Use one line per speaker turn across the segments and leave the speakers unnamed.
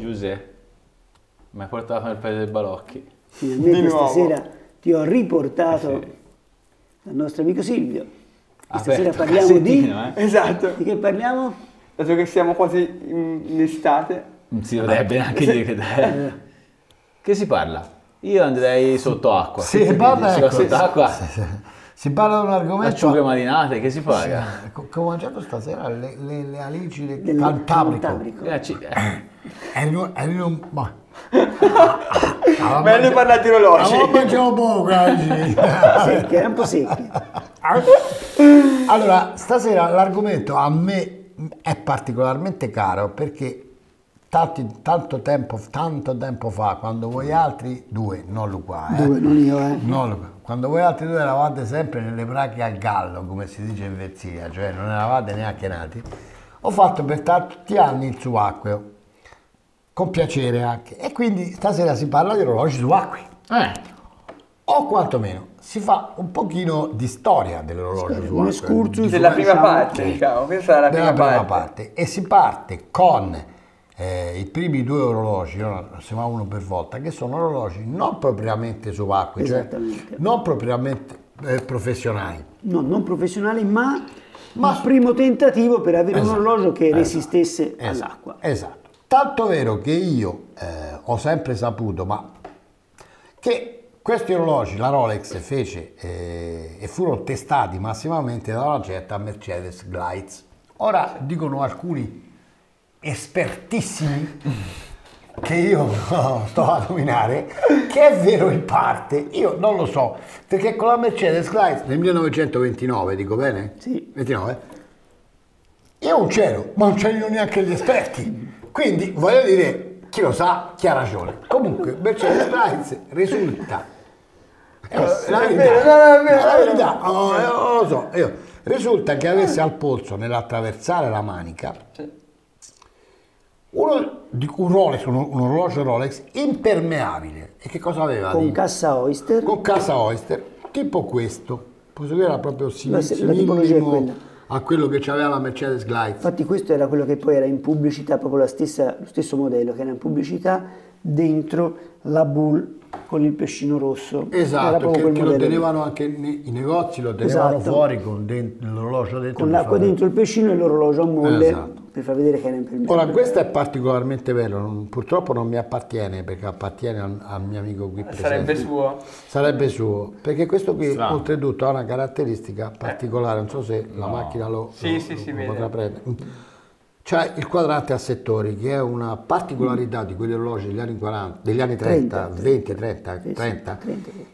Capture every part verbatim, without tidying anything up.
Giuseppe, mi hai portato nel paese dei balocchi.
Finalmente stasera ti ho riportato
Eh sì.
dal nostro amico Silvio.
Aperto,
Stasera parliamo di...
eh?
Esatto.
Di che parliamo?
Dato che siamo quasi in, in estate.
Non si dovrebbe neanche dire che dai. Che si parla? Io andrei sotto acqua.
Sì,
Che
parla,
dici?
ecco,
Sotto acqua?
Si parla di un argomento...
Acciughe marinate, che si paga?
Che ho mangiato stasera, le, le, le alici del
Del
Cantabrico.
Cantabrico.
Eh, ci- eh.
Erano, erano, ma...
Meglio parlare di orologi.
Ma mangiamo poco, alici.
Secchi, era un po' secchi.
Allora, stasera l'argomento a me è particolarmente caro perché tanti, tanto, tempo, tanto tempo fa, quando voi altri due, non Luca, eh,
Due, non io, eh.
non Luca, quando voi altri due eravate sempre nelle brache al gallo, come si dice in Vezia, cioè non eravate neanche nati, ho fatto per tanti anni il subacqueo, con piacere anche, e quindi stasera si parla di orologi subacquei.
Eh.
O quantomeno si fa un pochino di storia dell'orologio
Un
subacqueo.
excursus
Della prima
diciamo,
parte, diciamo. Questa è la
Della
prima,
prima
parte.
parte. E si parte con eh, i primi due orologi, no? Si va uno per volta, che sono orologi non propriamente subacquei, cioè
Esattamente.
non propriamente eh, professionali.
No, non professionali, ma,
Ma-
il primo tentativo per avere
Esatto,
un orologio che
esatto,
resistesse
esatto,
all'acqua.
Esatto. Tanto vero che io eh, ho sempre saputo, ma che questi orologi la Rolex fece eh, e furono testati massimamente dalla getta Mercedes Glides. Ora dicono alcuni espertissimi che io no, sto a nominare, che è vero in parte, io non lo so, perché con la Mercedes Glides nel millenovecentoventinove, dico bene?
Sì.
ventinove, io non c'ero, ma non c'erano neanche gli esperti, quindi voglio dire, chi lo sa, chi ha ragione. Comunque Mercedes Glides risulta, eh, la
è
verità,
vero, no, no, è vero,
la
è vero.
verità, oh, eh, oh, lo so, io, risulta che avesse al polso, nell'attraversare la manica, uno di un Rolex, un, un orologio Rolex impermeabile. E che cosa aveva?
Con
di-
cassa Oyster.
con cassa Oyster, tipo questo. Posso dire era proprio
La- la tipologia è
similissimo
quella.
a quello che aveva la Mercedes Glides.
Infatti questo era quello che poi era in pubblicità, proprio la stessa, lo stesso modello che era in pubblicità dentro la Bull con il pescino rosso. Era
Esatto,
proprio
che,
quel
che lo
modello lì.
tenevano anche nei i negozi, lo tenevano
Esatto.
fuori con dentro, l'orologio dentro.
Con
per
l'acqua
fare-
dentro il pescino e l'orologio a molle
Esatto.
per far vedere che era impermeabile.
Ora, questo è particolarmente bello, non- purtroppo non mi appartiene perché appartiene al, al mio amico qui presente.
Sarebbe suo.
Sarebbe suo, perché questo qui
Strano.
oltretutto ha una caratteristica particolare, non so se la macchina lo,
Sì,
lo-
sì,
lo
si vede.
potrà prendere. C'è il quadrante a settori, che è una particolarità di quegli orologi degli anni quaranta, degli anni trenta,
trenta,
venti, trenta,
Sì, sì,
trenta,
trenta, sì.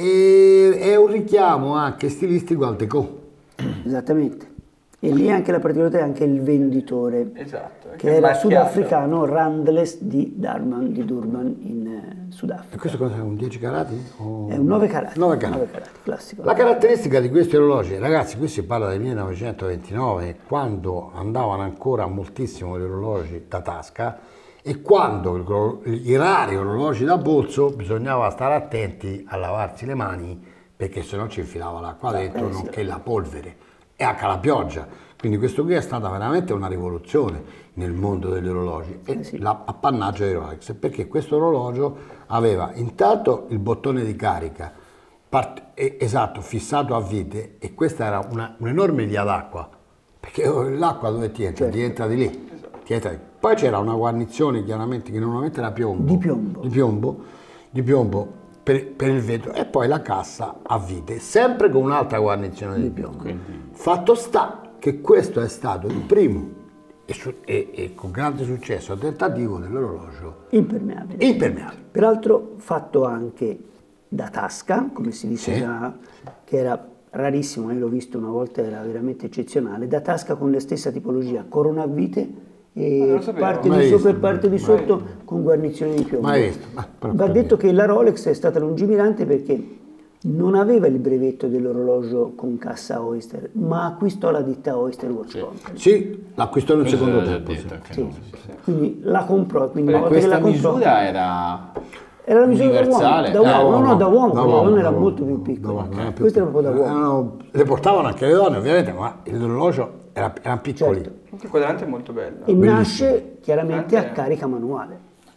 e è un richiamo anche stilistico al déco.
Esattamente. E lì anche la particolarità è anche il venditore,
Esatto.
che
è
era
marchiato.
sudafricano, Randless di Durban, di Durban in eh,
E
Sudafrica.
questo cosa è? Un dieci carati? O-
È un nove carati.
nove carati.
nove carati, classico.
La caratteristica di questi orologi, ragazzi, qui si parla del millenovecentoventinove, quando andavano ancora moltissimo gli orologi da tasca e quando il- i rari orologi da polso bisognava stare attenti a lavarsi le mani perché se no ci infilava l'acqua dentro,
eh sì.
nonché la polvere e anche la pioggia. Quindi questo qui è stata veramente una rivoluzione nel mondo degli orologi e
Eh sì.
l'appannaggio di Rolex, perché questo orologio aveva intanto il bottone di carica, part- eh, esatto, fissato a vite, e questa era una- un'enorme via d'acqua, perché l'acqua dove ti entra?
Certo.
Ti entra di lì. Ti entra di- Poi c'era una guarnizione chiaramente che normalmente era piombo,
Di piombo.
di piombo, di piombo per, per il vetro, e poi la cassa a vite, sempre con un'altra guarnizione di piombo. Fatto sta che questo è stato il primo e, su- e- e con grande successo tentativo dell'orologio
Impermeabile.
impermeabile.
Peraltro fatto anche da tasca, come si diceva, che era rarissimo, io l'ho visto una volta, era veramente eccezionale, da tasca con la stessa tipologia, corona a vite
non
e
lo sapevo.
parte
Mai
di
visto,
sopra e parte di
mai
sotto con guarnizione di piombo.
Mai visto, ma però
Va
per
detto che la Rolex è stata lungimirante perché non aveva il brevetto dell'orologio con cassa Oyster, ma acquistò la ditta Oyster Watch Company.
Sì, l'acquistò in un
Questo
secondo
l'ho già
tempo. sì.
detto, che
Sì.
non-
Quindi la comprò, quindi una
Ma
volta che
questa
la comprò,
misura era
era la misura da uomo,
universale?
da uomo,
Ah,
no, no, da uomo,
Da
la
uomo,
donna
da
era
uomo,
molto più
da
piccola.
uomo, era più
Questo era proprio da uomo.
Erano- le portavano anche le donne ovviamente, ma l'orologio era, erano piccoli.
Certo.
Anche il quadrante è molto bello.
E nasce chiaramente a
Anche-
carica manuale.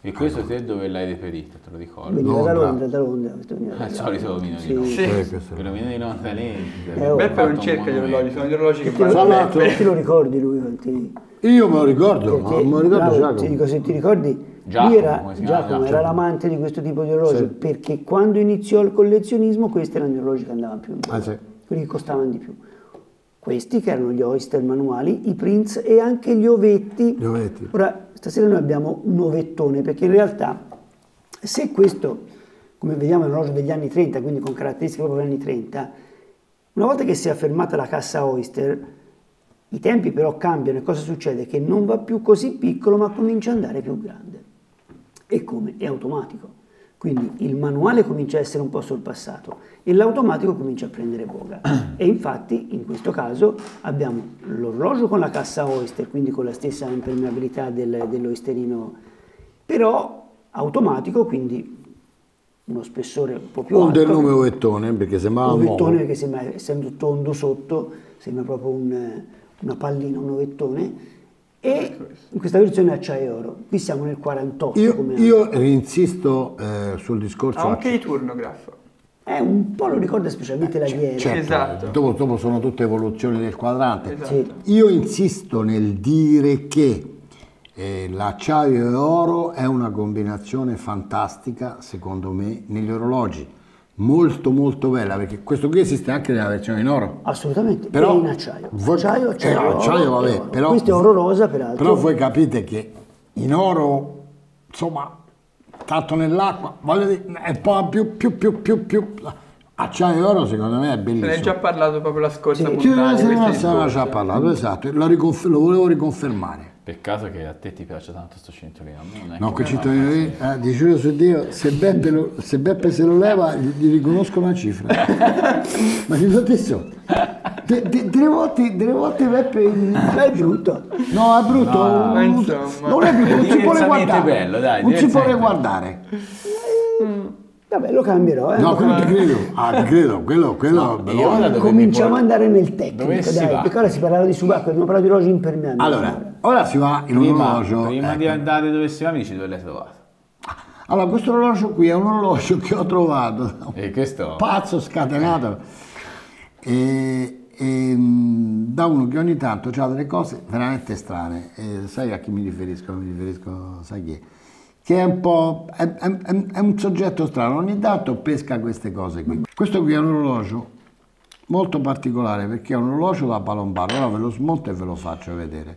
E questo te dove l'hai reperito, te lo ricordi?
Veniva da
Londra.
Londra, da Londra. questo veniva da
Ah, il
Londra.
solito omino di
Sì.
Londra.
Sì.
Eh, questo-
Quello omino di Londra lì.
Eh, oh.
Beppe non
Fatto
cerca
un
gli orologi,
monumento.
sono gli orologi che
Te lo,
Tra
vanno a
l'altro-
Beppe.
te lo ricordi lui? quanti-
Io me lo ricordo, ma
Perché,
me lo ricordo
bravo,
Giacomo.
ti dico, se ti ricordi,
Giacomo,
lui era,
come si chiama?
Giacomo era
Giacomo.
l'amante di questo tipo di orologi,
Sì.
perché quando iniziò il collezionismo questi erano gli orologi che andavano più in voga,
Ah, sì.
quelli che costavano di più. Questi che erano gli Oyster manuali, i Prince e anche gli ovetti.
Gli ovetti.
Ora, stasera noi abbiamo un ovettone, perché in realtà se questo, come vediamo, è un orologio degli anni trenta, quindi con caratteristiche proprio degli anni trenta, una volta che si è affermata la cassa Oyster, i tempi però cambiano e cosa succede? Che non va più così piccolo ma comincia ad andare più grande. E come? È automatico. Quindi il manuale comincia a essere un po' sorpassato e l'automatico comincia a prendere voga. E infatti in questo caso abbiamo l'orologio con la cassa Oyster, quindi con la stessa impermeabilità del, dell'Oysterino, però automatico, quindi uno spessore un po' più
Un
alto.
del nome ovettone, perché sembrava
Un
nuovo.
ovettone che sembra, essendo tondo sotto, sembra proprio un- una pallina, un ovettone. E in questa versione è acciaio e oro. Qui siamo nel quarantotto.
Io,
come
io insisto eh, sul discorso...
Ha anche i turnograph.
Eh, un po' lo ricorda specialmente la ghiera.
Certo,
Esatto.
dopo, dopo sono tutte evoluzioni del quadrante.
Esatto.
Sì.
Io insisto nel dire che eh, l'acciaio e oro è una combinazione fantastica, secondo me, negli orologi. Molto molto bella, perché questo qui esiste anche nella versione in oro.
Assolutamente,
Però
e in acciaio.
voi-
Acciaio, acciaio,
eh,
oro,
acciaio, vabbè,
e oro.
però-
Questo è oro rosa, peraltro.
Però voi capite che in oro, insomma, tanto nell'acqua, voglio dire, è un po' più, più, più, più, più. Acciaio e oro secondo me è
Se ne
bellissimo.
è già parlato proprio la scorsa
Sì.
Sì,
puntata.
se
di
ne
questi
se ne era
discorsi.
già parlato, esatto, lo, riconf- lo volevo riconfermare.
Peccato che a te ti piace tanto sto cinturino. A me non è
No,
che-
quel cittadino lì, eh, di giuro su Dio, se Beppe, lo- se Beppe se lo leva, gli, gli riconosco una cifra. Ma ti ho detto, de- de- delle volte, delle volte Beppe...
Ma è brutto.
No, è brutto,
No,
non,
ma insomma.
non è brutto, non si può
Diversamente
guardare,
bello, dai,
non si può
diversamente.
guardare.
Vabbè, lo cambierò. Eh.
No, quello ti credo, ah, ti credo, quello, quello...
No, io ora dove
Cominciamo
mi
ad andare nel tecnico,
Dove si
dai,
va?
perché ora si parlava di subacqueo, abbiamo parlato di orologi impermeabili.
Allora, ora si va in un
Prima,
orologio...
prima di
ecco.
andare dove si va, mi dici dove l'hai trovato.
Allora, questo orologio qui è un orologio che ho trovato,
E questo...
pazzo scatenato, e, e, mh, da uno che ogni tanto ha delle cose veramente strane. E sai a chi mi riferisco? Mi riferisco, sai chi è? Che è un po', è, è- è- è un soggetto strano, ogni tanto pesca queste cose qui. Questo qui è un orologio molto particolare perché è un orologio da palombaro, ora ve lo smonto e ve lo faccio vedere.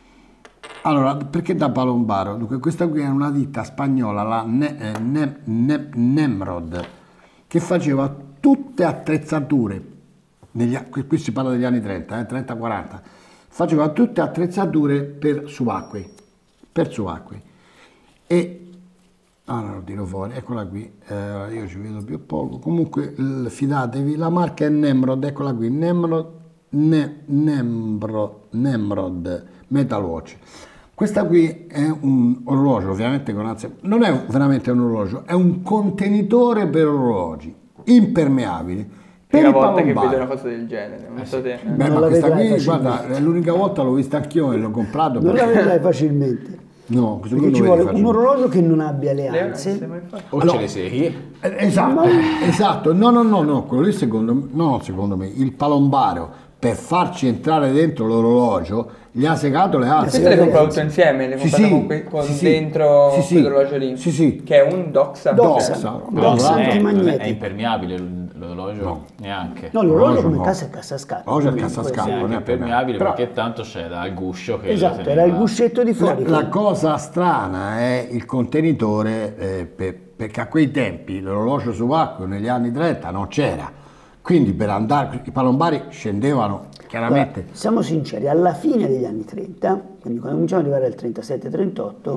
Allora, perché da palombaro? Dunque, questa qui è una ditta spagnola, la Ne- eh, Ne- Ne- Nemrod, che faceva tutte attrezzature, negli a- qui qui si parla degli anni trenta, eh, trenta quaranta, faceva tutte attrezzature per subacquei, per subacquei. E, allora lo tiro fuori, eccola qui, eh, io ci vedo più poco, comunque l- fidatevi, la marca è Nemrod, eccola qui, Nemrod, Ne- Nemrod, Nemrod Metal Watch. Questa qui è un orologio, ovviamente con ansia, non è veramente un orologio, è un contenitore per orologi, impermeabili, per
Prima
i
volta che
palombari.
vedo una cosa del genere, non so te.
Beh,
Non
ma
la
questa
vedrai
qui,
facilmente.
guarda, è l'unica volta l'ho vista anch'io e l'ho comprato.
Non la
perché-
vedrai facilmente.
No, questo qui
Perché ci
non lo
vuole
vedi
un
facilmente.
orologio che non abbia le
Le
anse.
anse, mai fatto?
O
Allora-
ce le segui?
Eh, Esatto, esatto, no, no, no, no, quello lì secondo me, no, secondo me, il palombaro per farci entrare dentro l'orologio gli ha segato le alze.
Queste le compravo tutte insieme, le
Sì,
comprate
sì,
con, que- con
sì, sì.
dentro
Sì, sì.
quell'orologio lì.
Sì, sì.
Che è un Doxa.
Doxa.
Doxa.
No,
Però
Doxa
non è, non è-
antimagnetico.
è impermeabile l- l'orologio, neanche.
No, l'orologio
L'orologio
come
no.
casa è cascascatto.
L'orologio è
quindi
cascascatto.
può essere-
Neanche
non è
impermeabile
però-
perché tanto c'era il guscio che
Esatto,
lo
era il
teneva-
guscetto di
La,
fuori.
la cosa strana è il contenitore, eh, per- perché a quei tempi l'orologio subacqueo negli anni trenta non c'era, quindi per andare, i palombari scendevano chiaramente.
Guarda, siamo sinceri, alla fine degli anni trenta, quindi quando cominciamo ad arrivare al trentasette trentotto,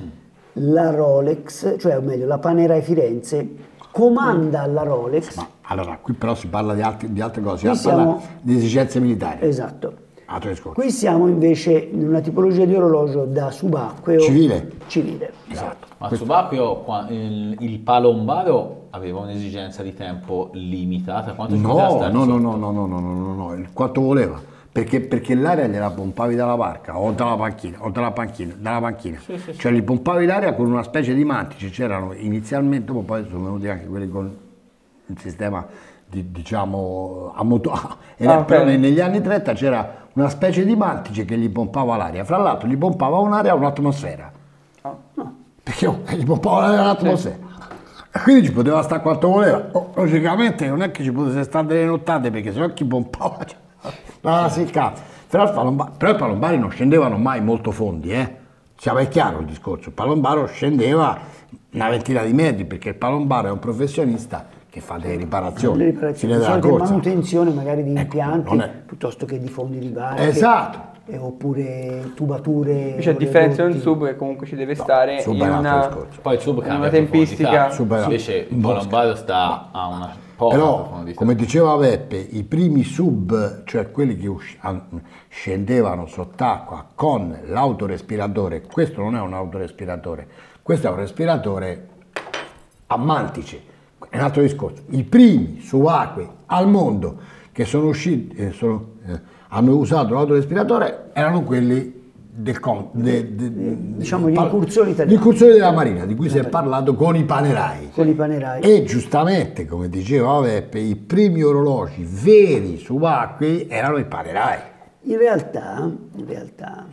la Rolex, cioè o meglio la Panerai Firenze, comanda alla Rolex,
Ma allora, qui però si parla di, altri- di altre cose,
Qui
si parla
siamo-
di esigenze militari.
esatto.
Altro discorso.
Qui siamo invece in una tipologia di orologio da subacqueo
Civile.
civile.
Esatto.
Ma subacqueo, qua- il, il palombaro aveva un'esigenza di tempo limitata? Quanto ci poteva
No,
stare
no, no,
sotto?
no, no, no, no, no, no, no, il- quanto voleva. perché, perché l'aria gliela pompavi dalla barca o dalla panchina, o dalla panchina, dalla panchina. Sì, sì, cioè gli pompavi l'aria con una specie di mantice, c'erano inizialmente, poi sono venuti anche quelli con il sistema di, diciamo a motore, ah, però okay. negli anni trenta c'era una specie di mantice che gli pompava l'aria, fra l'altro gli pompava un'aria a un'atmosfera, oh, no. perché oh, gli pompava l'aria all'atmosfera. Sì. Quindi ci poteva stare quanto voleva. Oh, logicamente non è che ci potesse stare delle nottate perché sennò chi pompava no, si cazzo. Però, il palombari, però i palombari non scendevano mai molto fondi, eh? Cioè, è chiaro il discorso, il palombaro scendeva una ventina di metri perché il palombaro è un professionista che fa delle riparazioni,
le riparazioni,
della
di manutenzione magari di impianti
ecco, è...
piuttosto che di fondi di barche.
Esatto.
Eh, oppure tubature.
Cioè, a differenza di un sub che comunque ci deve no, stare in una,
poi il sub cambia
una tempistica.
Invece il palombaro sta a una poca
però,
profondità.
Come diceva Beppe, i primi sub, cioè quelli che scendevano sott'acqua con l'autorespiratore, questo non è un autorespiratore, questo è un respiratore a mantice, è un altro discorso. I primi subacquei al mondo che sono usciti, eh, sono, eh, hanno usato l'autorespiratore erano quelli del de, de, de,
diciamo gli incursori italiani.
Gli incursori della Marina, di cui si è parlato con i panerai.
Con i panerai.
E giustamente, come diceva Beppe, i primi orologi veri subacquei erano i panerai.
In realtà, in realtà,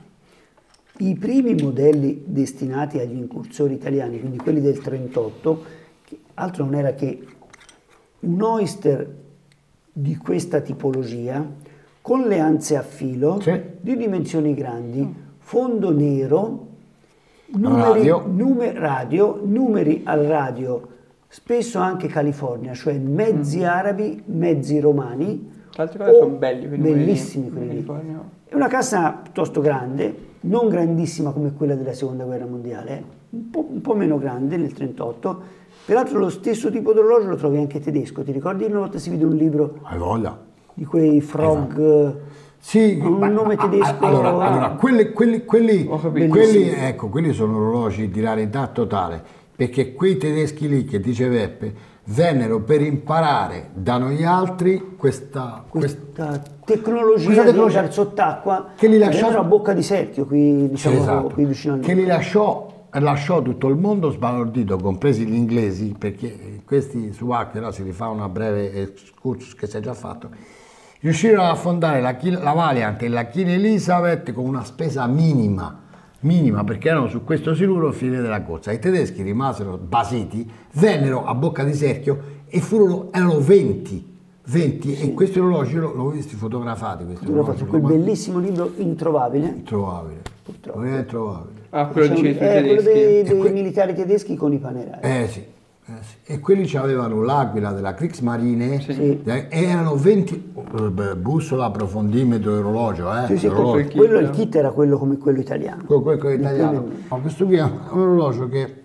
i primi modelli destinati agli incursori italiani, quindi quelli del trentotto, che altro non era che un oyster di questa tipologia, con le anse a filo, sì. di dimensioni grandi, fondo nero, numeri radio. Numer, radio, numeri al radio, spesso anche California, cioè mezzi mm. arabi, mezzi romani.
Tra l'altro oh, sono belli,
bellissimi quelli. È una cassa piuttosto grande, non grandissima come quella della seconda guerra mondiale, un po', un po' meno grande nel trentotto. Peraltro lo stesso tipo di orologio lo trovi anche tedesco. Ti ricordi una volta si vede un libro?
Hai voglia.
Di quei frog... Esatto.
Sì,
un ma, nome tedesco.
Allora, allora quelli, quelli, quelli, quelli, ecco, quelli sono orologi di rarità totale, perché quei tedeschi lì che dice Beppe vennero per imparare da noi altri questa,
questa tecnologia, questa tecnologia di sott'acqua
che li lasciò
a bocca di cerchio qui, diciamo,
esatto,
qui vicino a noi.
Che li lasciò, lasciò tutto il mondo sbalordito, compresi gli inglesi, perché questi subacquei, no, si rifà una breve excursus che si è già fatto. Riuscirono a fondare la, la Valiant e la King Elizabeth con una spesa minima, minima perché erano su questo siluro fine della corsa. I tedeschi rimasero basiti, vennero a bocca di cerchio e furono, erano venti, venti sì. E questi orologi io l'ho visti fotografati. Questi
orologi, quel bellissimo libro Introvabile.
Introvabile, purtroppo. Non è introvabile.
Ah, quello,
diciamo,
di
è
quello
dei, dei que... militari tedeschi con i panerai.
Eh sì. Eh sì. E quelli avevano l'aquila della Kriegsmarine
sì.
e erano venti bussola, approfondimetro, orologio. Eh,
sì, sì, orologio. Quello il kit era quello come quello italiano.
Quello, quello italiano. No, questo qui è un orologio che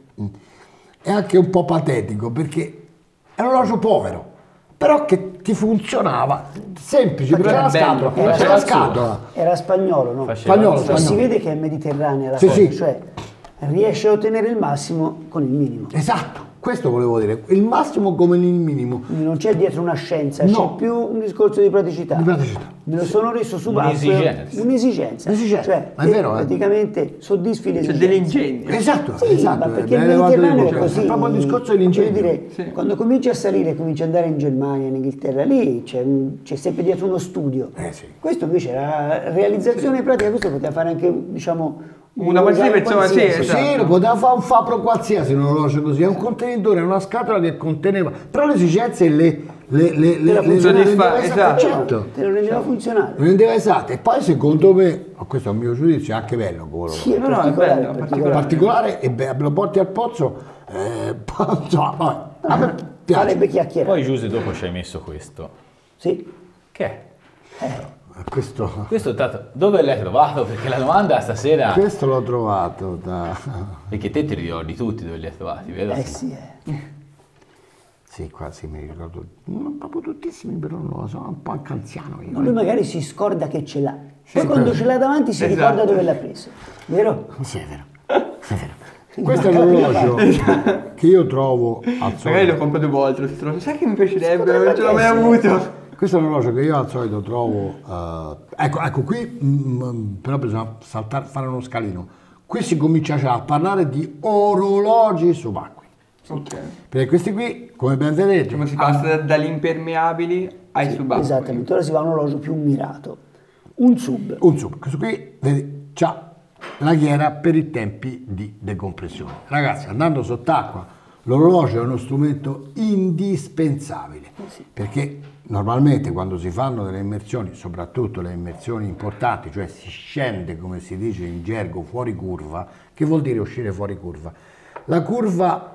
è anche un po' patetico perché è un orologio povero, però che ti funzionava semplice, perché era la scatola.
Era,
era, la scatola.
Era spagnolo, no?
Spagnolo, spagnolo.
Si vede che è mediterranea la
sì,
cosa,
sì.
Cioè riesce a ottenere il massimo con il minimo.
Esatto. Questo volevo dire, il massimo come il minimo.
Non c'è dietro una scienza,
no.
C'è più un discorso di praticità.
Di praticità.
Me lo sono reso subacqueo.
Un'esigenza.
Un'esigenza.
Un'esigenza.
Cioè,
ma è vero,
praticamente
eh?
soddisfi l'esigenza.
C'è dell'ingegno.
Esatto,
sì,
esatto.
Ma perché il Mediterraneo è così.
È proprio il discorso dell'ingegno.
Dire,
sì.
Quando cominci a salire, cominci ad andare in Germania, in Inghilterra, lì c'è, c'è sempre dietro uno studio.
Eh, sì.
Questo invece era realizzazione sì. pratica, questo poteva fare anche, diciamo,
una qualsiasi persona, sì, esatto.
Sì, lo poteva fare un fabbro qualsiasi un orologio così, è un contenitore, è una scatola che conteneva, però le esigenze le, le, le, le, le, le
rendeva esatto.
esatto. Te lo rendeva funzionale.
Lo rendeva esatto, e poi secondo me, questo è un mio giudizio, è anche bello quello.
Sì, è
no, no, è bello, particolare.
particolare e beh, lo porti al pozzo, eh, insomma, vabbè, a me piace.
Farebbe chiacchierare.
Poi Giuse dopo ci hai messo questo.
Sì.
Che è?
Eh.
Questo,
questo dove l'hai trovato? Perché la domanda stasera...
Questo l'ho trovato da...
Perché te ti ricordi tutti dove li hai trovati, vero?
Eh sì, eh.
Sì, quasi mi ricordo, non proprio tuttissimi, però non lo so, sono un po' anche anziano io.
Ma lui magari si scorda che ce l'ha, poi quando ce l'ha davanti si esatto. ricorda dove l'ha preso, vero?
Sì, è vero, è vero. Questo è l'orologio che io trovo al solito.
Magari lo compro due volte, sai che mi piacerebbe, non ce l'ho mai avuto.
questo è un orologio che io al solito trovo, eh, ecco, ecco qui mm, però bisogna saltare, fare uno scalino. Qui si comincia già a parlare di orologi subacquei.
Ok.
Perché questi qui, come ben vedete,
Come si passa da- dagli impermeabili ai subacquei.
Esattamente, ora si va a un orologio più mirato. Un sub.
un sub, questo qui vedi, c'ha la ghiera per i tempi di decompressione. Ragazzi, andando sott'acqua, l'orologio è uno strumento indispensabile, perché normalmente quando si fanno delle immersioni, soprattutto le immersioni importanti, cioè si scende, come si dice in gergo, fuori curva, che vuol dire uscire fuori curva? La curva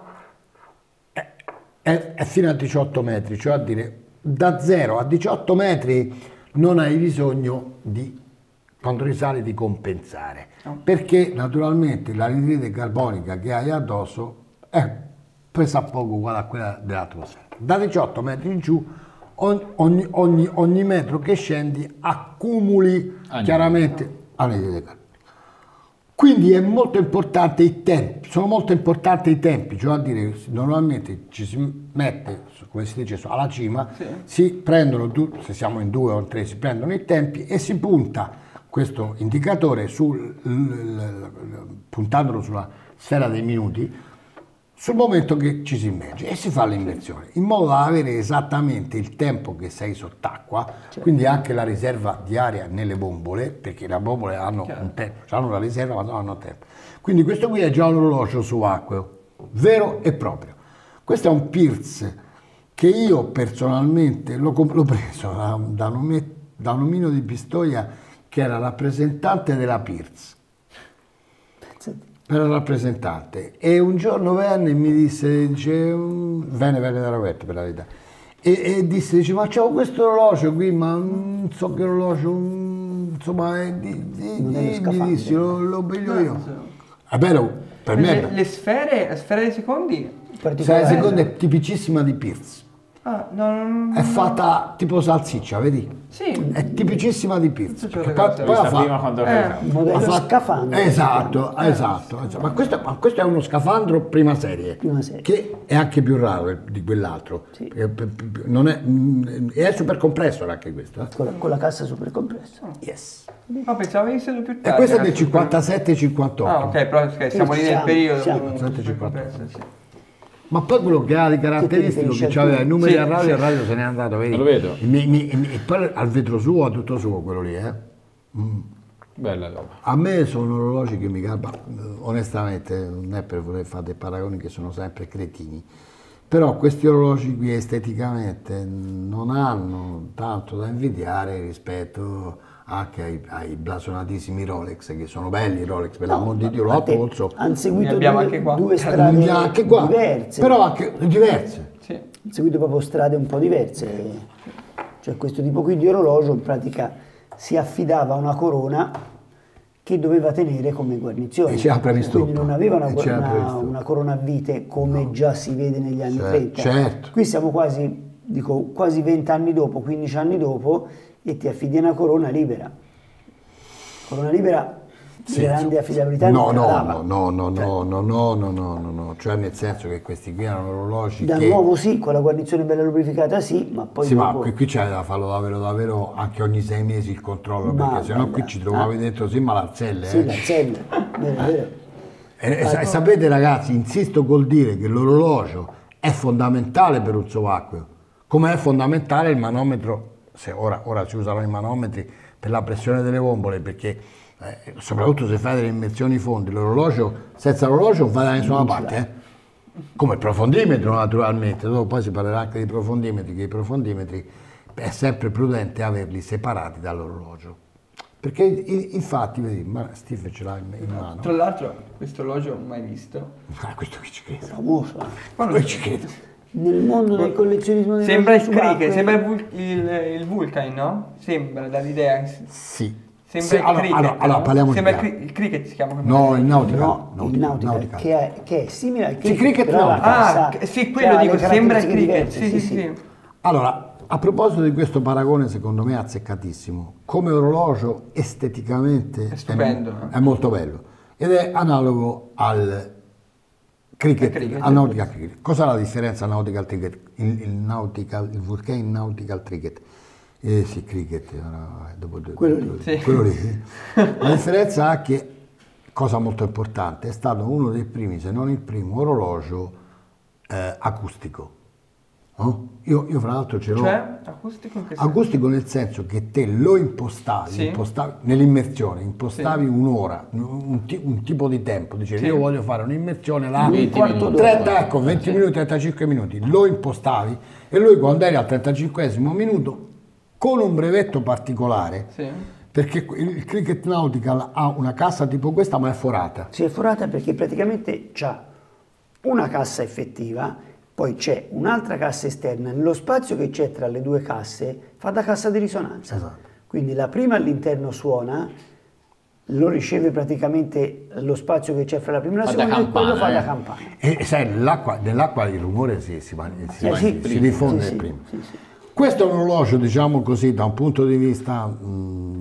è, è, è fino a diciotto metri, cioè a dire da zero a diciotto metri non hai bisogno di, quando risali, di compensare, perché naturalmente l'anidride carbonica che hai addosso è pesa poco uguale a quella dell'atmosfera. Da diciotto metri in giù, ogni, ogni, ogni, ogni metro che scendi accumuli
Anidride.
chiaramente anidride carbonica. Quindi è molto importante i tempi, sono molto importanti i tempi, cioè a dire normalmente ci si mette, come si dice, alla cima,
Sì.
si prendono, du- se siamo in due o in tre, si prendono i tempi e si punta questo indicatore sul, l- l- l- puntandolo sulla sfera dei minuti, sul momento che ci si immerge e si fa l'immersione, in modo da avere esattamente il tempo che sei sott'acqua, quindi anche la riserva di aria nelle bombole, perché le bombole hanno
Chiaro.
un tempo, hanno la riserva ma non hanno tempo. Quindi questo qui è già un orologio subacqueo, vero e proprio. Questo è un Pierce che io personalmente l'ho, comp- l'ho preso da, da, un ome- da un omino di Pistoia che era rappresentante della Pierce.
Pensate.
Era rappresentante, e un giorno venne e mi disse, dice, mm, venne, venne da Roberto per la verità, e, e disse, dice, ma c'ho questo orologio qui, ma non so che orologio, mm, insomma, e di, di,
Non è uno
di-
scafandro.
mi dissi, lo, lo piglio io.
Sì.
È bello, per me,
Le, le sfere, la sfera dei secondi?
sai,
Particolare.
la seconda è tipicissima di Pierce,
Ah, no, non...
è fatta tipo salsiccia, vedi?
Sì.
È tipicissima di Pierce.
Questo ce
Perché
l'avevo
poi-
visto.
poi la
Questa
fa-
prima quando
Eh.
Un modello
ha fatto-
scafandro.
Esatto, esatto, esatto. Ma, questo, ma questo è uno scafandro prima serie,
Prima serie.
che è anche più raro di quell'altro.
Sì.
Perché p- p- non è, mm, è super compressor anche questo. eh.
Con la, con la cassa super compressa.
Yes.
No, pensavo venissero più tardi.
E questo è del
ragazzi.
cinquantasette cinquantotto.
Ah, ok, però ok, siamo lì nel
Siamo,
periodo.
siamo.
comunque,
sette cinquantotto.
super compresso, sì.
Ma poi quello che ha di caratteristico,
riferisce
che
al
aveva i numeri
Sì,
a radio,
sì.
il radio se n'è andato, vedi?
Lo vedo.
E mi- mi- mi- poi al vetro suo, ha tutto suo quello lì, eh.
Bella roba.
A me sono orologi che mi garba, onestamente, non è per voler fare dei paragoni che sono sempre cretini, però questi orologi qui esteticamente non hanno tanto da invidiare rispetto anche ai, ai blasonatissimi Rolex, che sono belli i Rolex, per l'amor di Dio, l'ho
A
al
te
polso,
hanno seguito
Ne abbiamo
due,
anche qua.
due strade
anche qua,
diverse.
però anche diverse.
Sì.
Hanno seguito proprio strade un po' diverse. Cioè questo tipo qui di orologio in pratica si affidava a una corona che doveva tenere come guarnizione.
E c'era prestoppo.
Quindi non aveva una,
E c'era
una-
prestoppo.
una corona a vite come già si vede negli anni
Certo,
trenta.
certo.
Qui siamo quasi, dico, quasi venti anni dopo, quindici anni dopo, e ti affidi a una corona libera. Corona libera di
Sì,
grande
sì.
affidabilità
No,
non
no,
calava.
no, no, no,
Cioè,
no, no, no, no, no, no, no, cioè nel senso che questi qui erano orologi
da
che...
nuovo sì, con la guarnizione bella lubrificata sì, ma poi
Sì, ma
dopo...
qui, qui c'è da farlo davvero, davvero anche ogni sei mesi il controllo,
Ma
perché sennò
guarda,
qui ci trovavi
ah.
dentro sì malazzelle.
Sì,
eh.
la zella, vero, vero.
E, e sa- e sapete ragazzi, insisto col dire che l'orologio è fondamentale per un subacqueo, come è fondamentale il manometro, se ora, ora si usano i manometri per la pressione delle bombole, perché eh, soprattutto se fai delle immersioni fondi, l'orologio, senza l'orologio non va da nessuna parte, eh. Come il profondimetro naturalmente, dopo poi si parlerà anche di profondimetri, che i profondimetri è sempre prudente averli separati dall'orologio. Perché i- infatti, vedi, ma Steve ce l'ha in, in mano.
Tra l'altro, questo orologio mai visto.
Ah, questo qui ci credo.
Famoso. eh.
Quando
Qui ci credo.
Nel mondo del collezionismo delle
Sembra il
orologi subacquee-
cricket, sembra il, vul- il, il Vulcan, no? Sembra dall'idea.
Sì.
Sembra
Sì,
il
allora,
cricket.
allora, allora,
no?
parliamo di
Sembra il,
chiaro.
cri- il cricket si chiama come
No, il nautical.
No, il nautical, Che, è, che è simile al cricket,
cricket
però la
nautical.
cassa
Ah, sì,
c'ha
quello
le
dico, sembra il
caratteristiche
cricket.
diverse,
Sì, sì, sì.
Allora, a proposito di questo paragone, secondo me è azzeccatissimo. Come orologio esteticamente
È stupendo,
è,
no?
è molto bello ed è analogo al cricket,
Al cricket,
al nautical cricket. Cos'è la differenza nautical cricket? Il, il nautical, il Vulcan nautical cricket. Eh sì, cricket, no, dopo due,
Quello
due,
lì.
Sì.
quello lì. La differenza è che, cosa molto importante, è stato uno dei primi, se non il primo, orologio eh, acustico. No? Io, io fra l'altro ce l'ho.
Cioè, acustico in che senso?
Acustico nel senso che te lo impostavi,
Sì.
impostavi nell'immersione, impostavi
Sì.
un'ora, un, ti- un tipo di tempo, dicevi
Sì.
io voglio fare un'immersione là,
venti
quarto
minuti.
trenta, ecco, venti minuti, trentacinque minuti, lo impostavi e lui quando eri al trentacinquesimo minuto, con un brevetto particolare,
Sì.
perché il Cricket Nautical ha una cassa tipo questa ma è forata.
Si è forata perché praticamente c'ha una cassa effettiva, poi c'è un'altra cassa esterna, nello spazio che c'è tra le due casse fa da cassa di risonanza.
Esatto.
Quindi la prima all'interno suona, lo riceve praticamente lo spazio che c'è fra la prima e la
Fa da
seconda e quello
campana,
fa
eh.
da campana.
E, e sai, nell'acqua, nell'acqua il rumore si, si, si,
Eh,
si-
sì,
si diffonde
sì, sì,
prima.
sì, sì.
Questo è un orologio, diciamo così, da un punto di vista mh,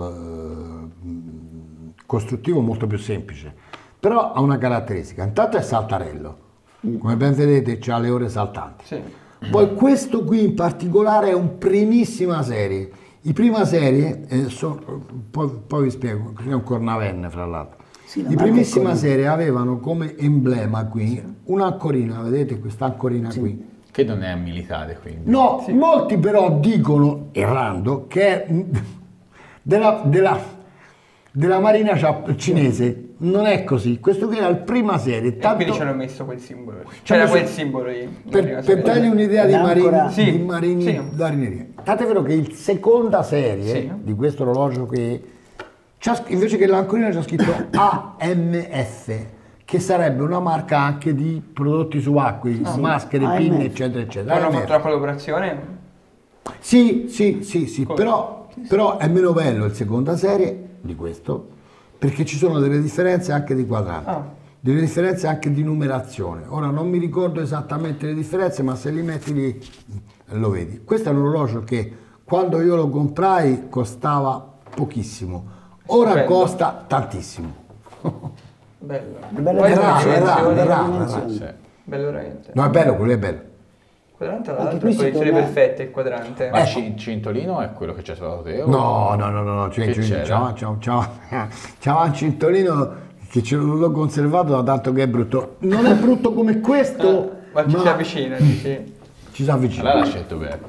eh, costruttivo molto più semplice, però ha una caratteristica. Intanto è saltarello, come ben vedete c'ha le ore saltanti.
Sì.
Poi questo qui in particolare è un primissima serie. I prima serie, eh, so- poi, poi vi spiego, è un cornavenne fra l'altro.
Sì, la
I
marca è
primissima
Cornavenne.
serie avevano come emblema qui un'ancorina, vedete questa ancorina qui.
Che non è militare, quindi.
No, molti però dicono, errando, che è della, della, della marina cia- cinese. Non è così, questo qui era il prima serie.
E
Tanto,
quindi ci hanno messo quel simbolo.
Ci
C'era
hanno
quel
messo-
simbolo lì.
per, per dargli un'idea di
L'ancora-
marini,
Sì,
di marini
sì.
marineria. Tanto è vero che il seconda serie
Sì.
di questo orologio qui, c'ha sc- invece che l'ancorina c'è scritto A M F, che sarebbe una marca anche di prodotti subacquei, maschere,
A M F.
pinne, eccetera, eccetera.
Hanno
A M F.
fatto la collaborazione?
Sì, sì, sì, sì,
Come?
però, però è meno bello il seconda serie di questo, perché ci sono delle differenze anche di quadranti,
Ah.
delle differenze anche di numerazione. Ora non mi ricordo esattamente le differenze, ma se li metti lì eh, lo vedi. Questo è un orologio che quando io lo comprai costava pochissimo, ora
Bello.
costa tantissimo.
Bello.
Bella
Poi
È raro, è
dimensioni-
raro, è raro, è
dimensioni.
raro.
Sì.
Bello veramente.
No, è bello, quello è bello.
Quadrante tra
Anche
l'altro
qui
è
si
posizione
torna-
perfetta il quadrante.
Ma il ci- cintolino è quello che c'è stato te? o-
No, no, no, no, no, cioè,
Che
cioè,
c'era?
c'ha, c'ha, c'ha, c'ha un cintolino che ce l'ho conservato da tanto che è brutto. Non è brutto come questo,
Ma ci si avvicina, dici.
ci si avvicina.
Allora l'ha scelto Beppe.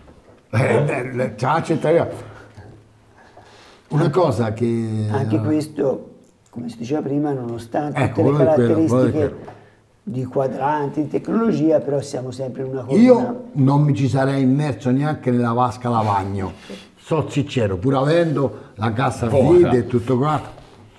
Eh, eh, c'ha la centralia. Una cosa che...
Anche questo, come si diceva prima, nonostante
Ecco,
tutte le
quello è quello, quello è
caratteristiche
quello.
di quadranti, di tecnologia, però siamo sempre in una colonna.
Io non mi ci sarei immerso neanche nella vasca lavagno, so sincero, pur avendo la cassa
Buona.
vide e tutto quanto.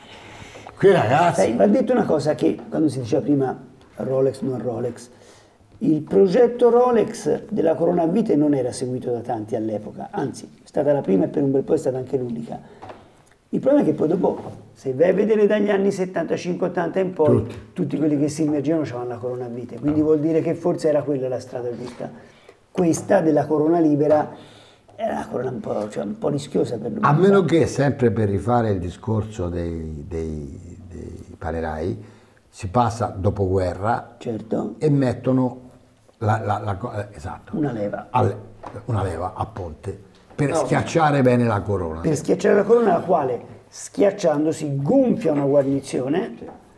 Qui ragazzi,
Sai, va detto una cosa che quando si diceva prima Rolex non Rolex, il progetto Rolex della corona a vite non era seguito da tanti all'epoca, anzi è stata la prima e per un bel po' è stata anche l'unica. Il problema è che poi dopo, se vai a vedere dagli anni settantacinque ottanta in poi,
Tutti.
tutti, quelli che si immergevano avevano la corona a vite, quindi vuol dire che forse era quella la strada giusta. Questa della corona libera era una corona un po', cioè, un po' rischiosa per lui.
a meno che, sempre per rifare il discorso dei, dei, dei panerai, si passa dopoguerra
Certo,
e mettono la, la- la co- eh, esatto,
una leva.
al- una leva a ponte per schiacciare bene la corona.
Per schiacciare la corona, la quale schiacciando si gonfia una guarnizione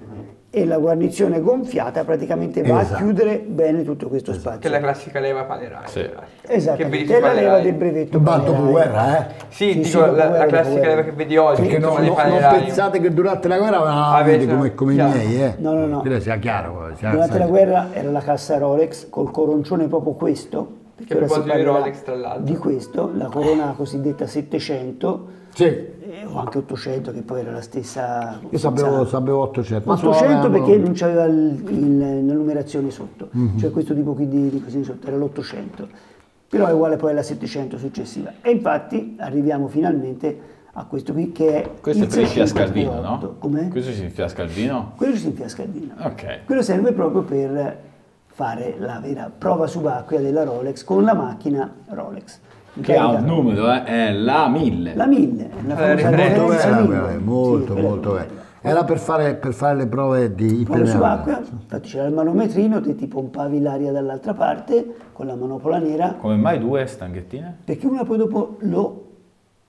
e la guarnizione gonfiata praticamente va
Esatto.
a chiudere bene tutto questo spazio.
Che è la classica leva panerai.
Sì.
Che
Esattamente,
vedi
è
sui
la leva
panerai.
del brevetto
Ma
panerai.
dopoguerra, eh?
Sì,
Sì,
dico
sì,
la,
dopoguerra,
la classica
dopoguerra.
leva che vedi oggi,
Perché
insomma,
non,
nei
non- non
panerai.
pensate che durante la guerra la
Avete-
vedi come, come i
chiaro.
miei, eh?
No, no, no.
Quello sia chiaro. sia-
Durante
sia-
la guerra era la cassa Rolex col coroncione proprio questo, perché
Che
ora si
proposito di
parlerà
Rolex, tra l'altro.
di questo, la corona cosiddetta settecento
Sì,
eh, o anche ottocento che poi era la stessa.
io sapevo, sapevo ottocento. ma solo
ottocento
avevano-
perché non c'aveva il- il- la numerazione sotto,
Mhm.
cioè questo tipo qui di, di così sotto era l'ottocento, però è uguale poi alla settecento successiva. E infatti arriviamo finalmente a questo qui che è
Questo è
il
per il fiascaldino,
seicentootto.
no?
Com'è?
Questo si infiasca il vino?
Quello si infiasca il vino.
Ok.
Quello serve proprio per fare la vera prova subacquea della Rolex con la macchina Rolex. In
Che ha
realtà-
un numero, eh? È la mille.
La mille, la
Eh,
famosa
riprende.
Molto
referenza
bella,
mille.
quella, molto,
Sì, quella
molto
è
bella. Era per fare, per fare le prove di
Prova subacquea,
impermeabilità.
infatti c'era il manometrino, te ti pompavi l'aria dall'altra parte con la manopola nera,
Come mai due stanghettine?
perché una poi dopo lo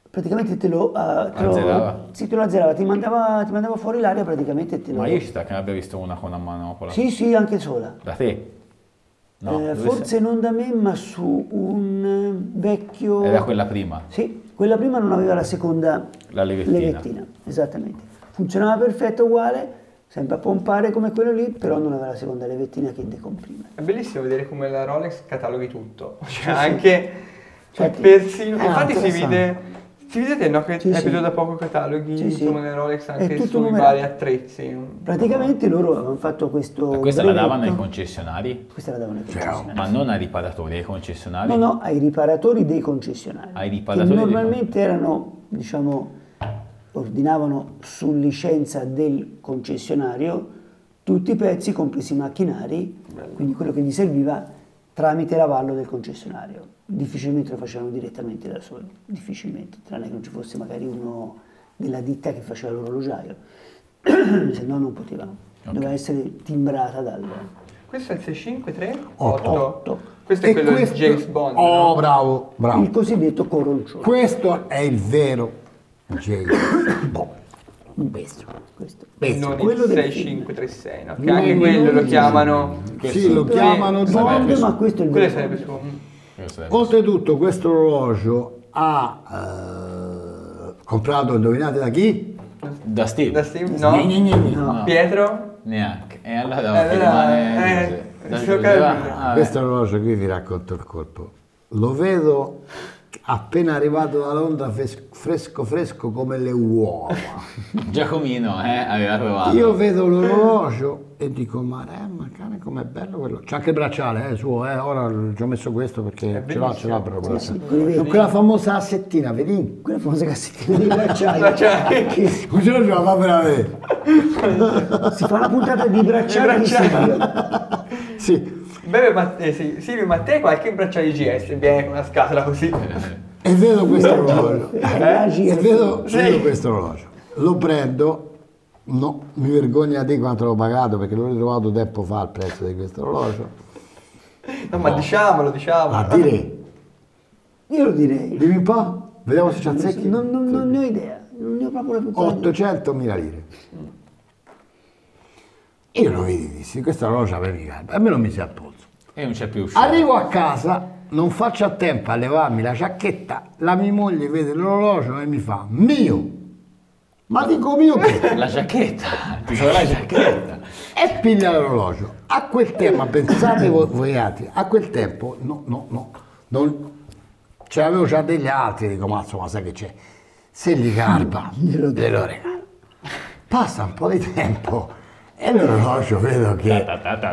praticamente te lo, uh, te lo,
Azzerava?
sì, te lo azzerava, ti mandava, ti mandava fuori l'aria praticamente te lo...
Ma io ci sta che ne abbia visto una con una manopola.
Sì, sì, anche sola.
Da te? No,
Eh,
dove
forse
sei?
non da me, ma su un eh, vecchio...
Era quella prima.
Sì, quella prima non aveva la seconda
La levettina.
levettina, esattamente. Funzionava perfetto, uguale, sempre a pompare come quello lì, però non aveva la seconda levettina che decomprime.
È bellissimo vedere come la Rolex cataloghi tutto. Cioè, anche cioè,
Infatti-
persino.
Ah,
infatti si
interessante.
vede. Si vede no, che
Sì,
hai
sì.
preso da poco cataloghi,
Sì, sì.
insomma, le Rolex
È
anche
tutto
sui
numerato.
vari attrezzi.
Praticamente loro avevano fatto questo
E questa la davano ai
brevetto.
concessionari?
Questa la davano ai
Cioè,
concessionari.
Ma non ai riparatori, ai concessionari?
No, no, ai riparatori dei concessionari.
Ai
che
riparatori dei
normalmente erano, diciamo, ordinavano su licenza del concessionario tutti i pezzi, compresi i macchinari, quindi quello che gli serviva tramite l'avallo del concessionario. Difficilmente lo facevano direttamente da soli, difficilmente, tranne che non ci fosse magari uno della ditta che faceva l'orologiaio, se no non potevano. Doveva essere timbrata dal...
Questo è il sei cinque tre
Otto.
otto. Questo è
E
quello
questo-
di James Bond.
Oh,
no?
bravo, bravo.
il cosiddetto coroncione.
Questo è il vero James Bond.
Questo, questo.
Questo.
Non
quello
il
del
sei
film.
cinque tre sei, no? Che
Non
anche
il-
quello
non
lo
il-
chiamano.
Sì, lo chiamano
Sì,
Bond,
Bond.
ma questo è il
Quello
vero.
sarebbe su.
Questo sarebbe-
Oltretutto questo orologio ha eh, comprato, indovinate da chi?
Da Steve?
Da Steve? No.
Gni, gni, gni, gni.
No.
Pietro?
Neanche. E allora
Eh,
dopo
allora,
rimane...
eh,
da
sto
Giuseppe,
capendo.
va? Ah,
Questo orologio qui vi racconto il colpo. Lo vedo appena arrivato da Londra fes- fresco fresco come le uova.
Giacomino, eh, aveva trovato.
Io vedo l'orologio e dico, ma, eh, ma cane com'è bello quello. C'è anche il bracciale, eh, suo, eh. Ora ci ho messo questo perché ce l'ho, ce l'ho per il bracciale.
quelli
Con quella famosa assettina, vedi?
Quella famosa cassettina di bracciali.
Bracciali.
che
Un giorno ce la fa per avere.
si fa una puntata di bracciali di
bracciali.
Silvio.
Sì.
Beh, ma, eh, sì. Silvio, ma te qualche bracciale G S viene con una scatola così.
E vedo questo orologio.
La G
E
S.
vedo,
Sì.
vedo questo orologio. Lo prendo, no, mi vergogno a dire quanto l'ho pagato perché l'ho ritrovato tempo fa il prezzo di questo orologio.
No, ma diciamolo, diciamolo.
A dire,
Io lo direi.
dimmi un po', vediamo se ci azzecchi.
Non, non- non ne ho idea, non ne ho proprio la più pallida.
ottocentomila lire. Io lo vedi, dissi, questo orologio per mica, a me non mi si al polso.
E non c'è più uscita.
Arrivo a casa, non faccio a tempo a levarmi la giacchetta, la mia moglie vede l'orologio e mi fa, mio! Ma dico mio che?
La giacchetta. Ti so la giacchetta.
E piglia l'orologio. A quel tempo, pensate voi, voi altri, a quel tempo, no, no, no, non, ce l'avevo già degli altri, dico, ma insomma, sai che c'è? Se gli garba, glielo regalo. Passa un po' di tempo e l'orologio vedo che...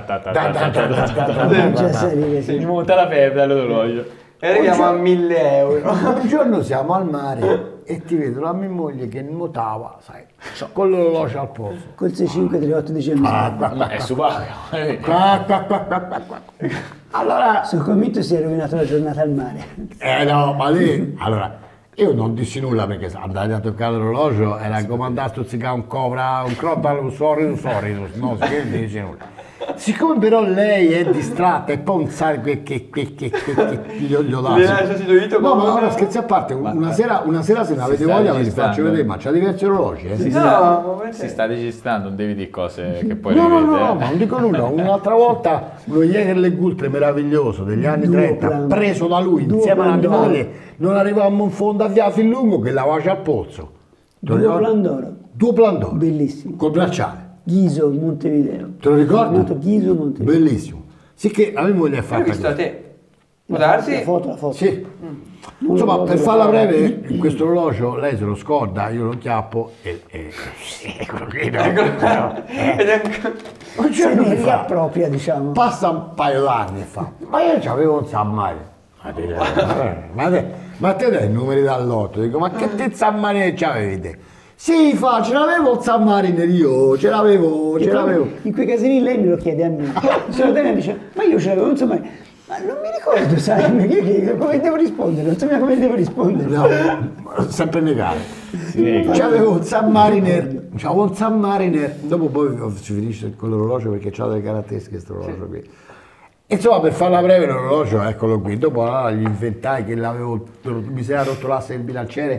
Già salire, sì.
Mi monta la febbre all'orologio.
E arriviamo a mille euro.
Un giorno siamo al mare e ti vedo la mia moglie che nuotava, sai, con l'orologio al polso.
Col sei cinque tre otto diciannove.
Ah, qua,
Ma è subacqueo.
qua, qua, qua, qua, qua, qua. Allora,
Sono convinto si è rovinato la giornata al mare.
eh no, ma lì, allora, io non dissi nulla perché andare a toccare l'orologio era come andare a stuzzicare un cobra, un crota, un sorriso, sorriso, no, che non dici nulla. Siccome però lei è distratta e poi non sa che, che, che, che, che, che gli ho gli ho dato.
Le hai sostituito
No,
con-
ma ora scherzi a parte, una sera, una sera se ne avete
sta
voglia ve li
registrando.
faccio vedere, ma c'ha diversi orologi, eh.
Si,
No,
sta,
ma perché?
si sta registrando, non devi dire cose che poi
No, no,
rivedi,
no,
eh.
no, ma non dico nulla. Un'altra volta uno Jägerle Gultre meraviglioso degli anni
Due
trenta,
plan-
preso da lui
due
insieme alla mia
plan d'oro.
moglie, non arrivavamo in fondo a via fin lungo che lavava al pozzo. Te lo
Due
ricordi?
plan d'oro.
Due plan d'oro.
Bellissimo.
Col bracciale.
Ghiso, Montevideo.
Te lo ricordi?
Chiamato Ghiso, Montevideo.
Bellissimo. Sicché la mia moglie è
L'ho
fatta
visto da
così.
te. Può darsi?
La foto, la foto.
Sì.
Non
Insomma,
lo
per
ricordo
farla
la foto.
breve, in questo orologio lei se lo scorda, io lo chiappo e... e eccolo qui, no?
Ed è ancora-
Un
Se
giorno
ne
mi fa,
riappropria, diciamo.
passa un paio d'anni e fa, ma io c'avevo un Submarine. Ma te, ma te, ma te dai i numeri dall'otto, dico, ma che te Submarine c'avevi te? Sì, fa, ce l'avevo il Submarine io, ce l'avevo, ce l'avevo.
In quei casini lei me lo chiede a me. Sono Daniel dice, ma io ce l'avevo, insomma, ma non mi ricordo, sai, perché io- come devo rispondere? Non so neanche come devo rispondere.
No, sempre negare.
Si nega.
C'avevo un Submariner, c'avevo un Submariner, dopo poi si finisce con l'orologio perché c'ha delle caratteristiche questo orologio qui. Insomma, per farla breve l'orologio, eccolo qui, dopo allora, gli inventai che l'avevo, mi si era rotto l'asse del bilanciere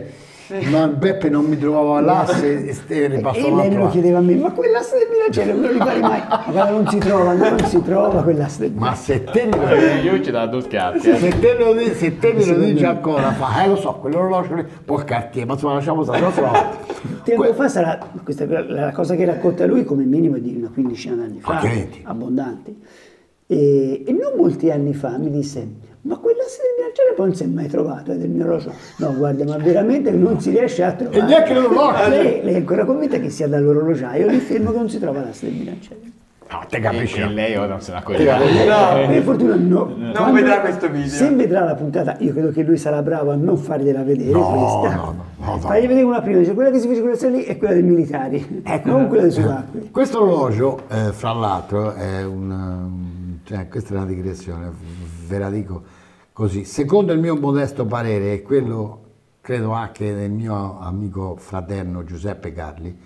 ma Beppe non mi trovava l'asse e ste- ne passò
E
un
lei
altro
me lo
anno.
chiedeva a me, ma quell'asse del bilanciere non lo ripari mai? Ma guarda, non si trova, non si trova quell'asse del
Ma se te me lo
Eh, Io ci dà due schiaffi. eh.
se te lo dici, se te me lo dici ancora, fa, eh lo so, quell'orologio lì, poi Cartier, ma insomma lasciamo stare, non so.
Tempo fa sarà, questa è la cosa che racconta lui come minimo è di una quindicina d'anni fa,
Anche venti.
abbondanti. E, e non molti anni fa mi disse, ma quell'asse del bilanciere poi non si è mai trovato, è del mio orologio. No, guarda, ma veramente non si riesce a trovare.
E neanche l'orologio.
Lei, lei è ancora convinta che sia dall'orologiaio, lì fermo che non si trova l'asse del bilanciere.
No, te
E,
capisci?
e lei ora non se ne
Te
accorge.
capisci?
No.
Per fortuna no.
Non
Quando-
vedrà questo video.
Se vedrà la puntata, io credo che lui sarà bravo a non fargliela vedere
No,
questa.
no, no, no, no.
Fagli vedere una prima, dice quella che si fece quella lì è quella dei militari, non quella dei subacquei.
Questo orologio, eh, fra l'altro, è una, cioè, questa è una digressione, ve la dico così. Secondo il mio modesto parere, e quello credo anche del mio amico fraterno Giuseppe Carli,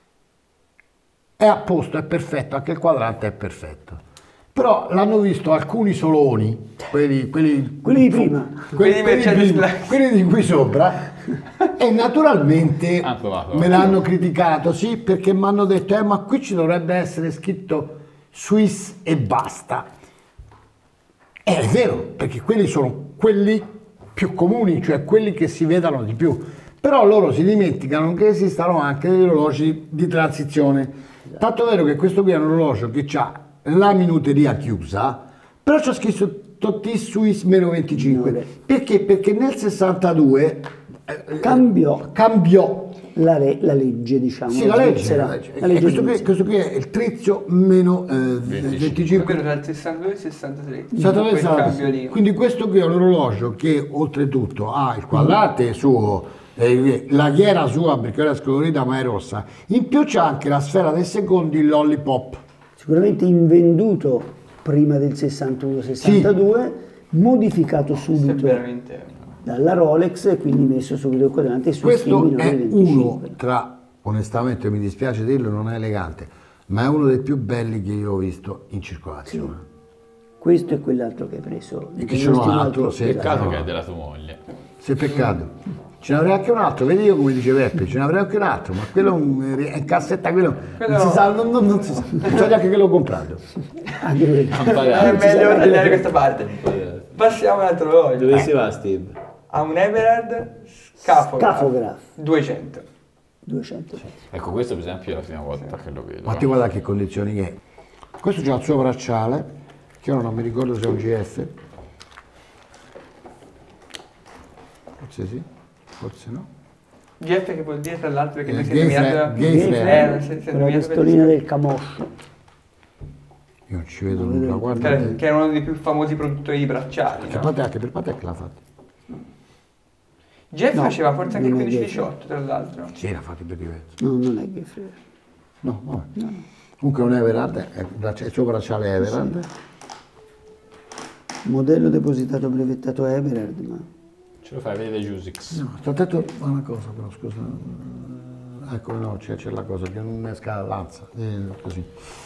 è a posto, è perfetto, anche il quadrante è perfetto. Però l'hanno visto alcuni soloni, quelli, quelli,
Quelli di prima.
Quelli di Mercedes
prima,
Benz.
quelli di qui sopra, e naturalmente
Han provato.
me l'hanno criticato, sì, perché mi hanno detto, eh, ma qui ci dovrebbe essere scritto Swiss e basta. E è vero, perché quelli sono quelli più comuni, cioè quelli che si vedono di più. Però loro si dimenticano che esistano anche degli orologi di transizione. Tanto vero che questo qui è un orologio che ha la minuteria chiusa, però c'è scritto T Swiss meno venticinque.
No,
Perché? Perché nel sessantadue eh,
Cambiò
cambiò.
la, re- la legge, diciamo.
Sì, la legge,
svizzera.
la legge.
La
E
legge
questo, qui,
svizzera.
questo qui è il trizio meno eh, venticinque.
Quello tra il sessantadue e il sessantatré.
Esattamente,
Quel
esatto.
cambio lì.
Quindi questo qui è un orologio che oltretutto ha il quadrante suo, eh, la ghiera sua perché ora è scolorita ma è rossa, in più c'è anche la sfera dei secondi, il lollipop.
Sicuramente invenduto prima del sessantuno sessantadue, modificato
Questo è
subito
veramente...
dalla Rolex e quindi messo subito il quadrante sui
Questo
schemi
è
venticinque.
uno tra, onestamente mi dispiace dirlo, non è elegante, ma è uno dei più belli che io ho visto in circolazione.
Questo è quell'altro che hai preso.
E che ce n'ho un altro, sì.
Peccato che è della tua moglie.
Se peccato. Ce ne avrei anche un altro, vedi io come dice Peppe, ce ne avrei anche un altro, ma quello è un- è in cassetta, quello,
Quello-
non si sa, non, non- non si sa, non so neanche che l'ho comprato.
Anche quello.
Han
È
pagato.
meglio tagliare questa parte. Passiamo all'altro orologio.
Dove si va, Steve?
Ha un Everard Scafograph
Scafograph.
duecento.
duecento.
Ecco, questo per esempio è la prima volta che lo vedo.
Ma ti guarda che condizioni che è. Questo c'ha il suo bracciale, che ora non mi ricordo se è un G F. Forse sì, forse no.
G F che vuol dire tra l'altro che
Eh,
lui si è
Gay
nominato...
Fre- Gay Fre-
Eh, si- si è
Con la
nominato per-
testolina del camoscio.
Io non ci vedo nulla, guarda.
che,
Che
che era uno dei più famosi produttori di bracciali. no?
Patec, anche per Patec l'ha fatto.
G F
No,
faceva forse anche il
non è
quindici
G F.
diciotto tra l'altro.
Sì, l'ha fatto per diverso.
No, non è Geoffrey.
No, vabbè. Comunque un Everard, è il braccia- il suo bracciale è Everard.
Modello depositato brevettato Everard, ma
Ce lo fai vedere Jusix.
No, sto attento a una cosa però, scusa. Ecco, no, c'è, c'è la cosa, che non esca la lanza, eh, così.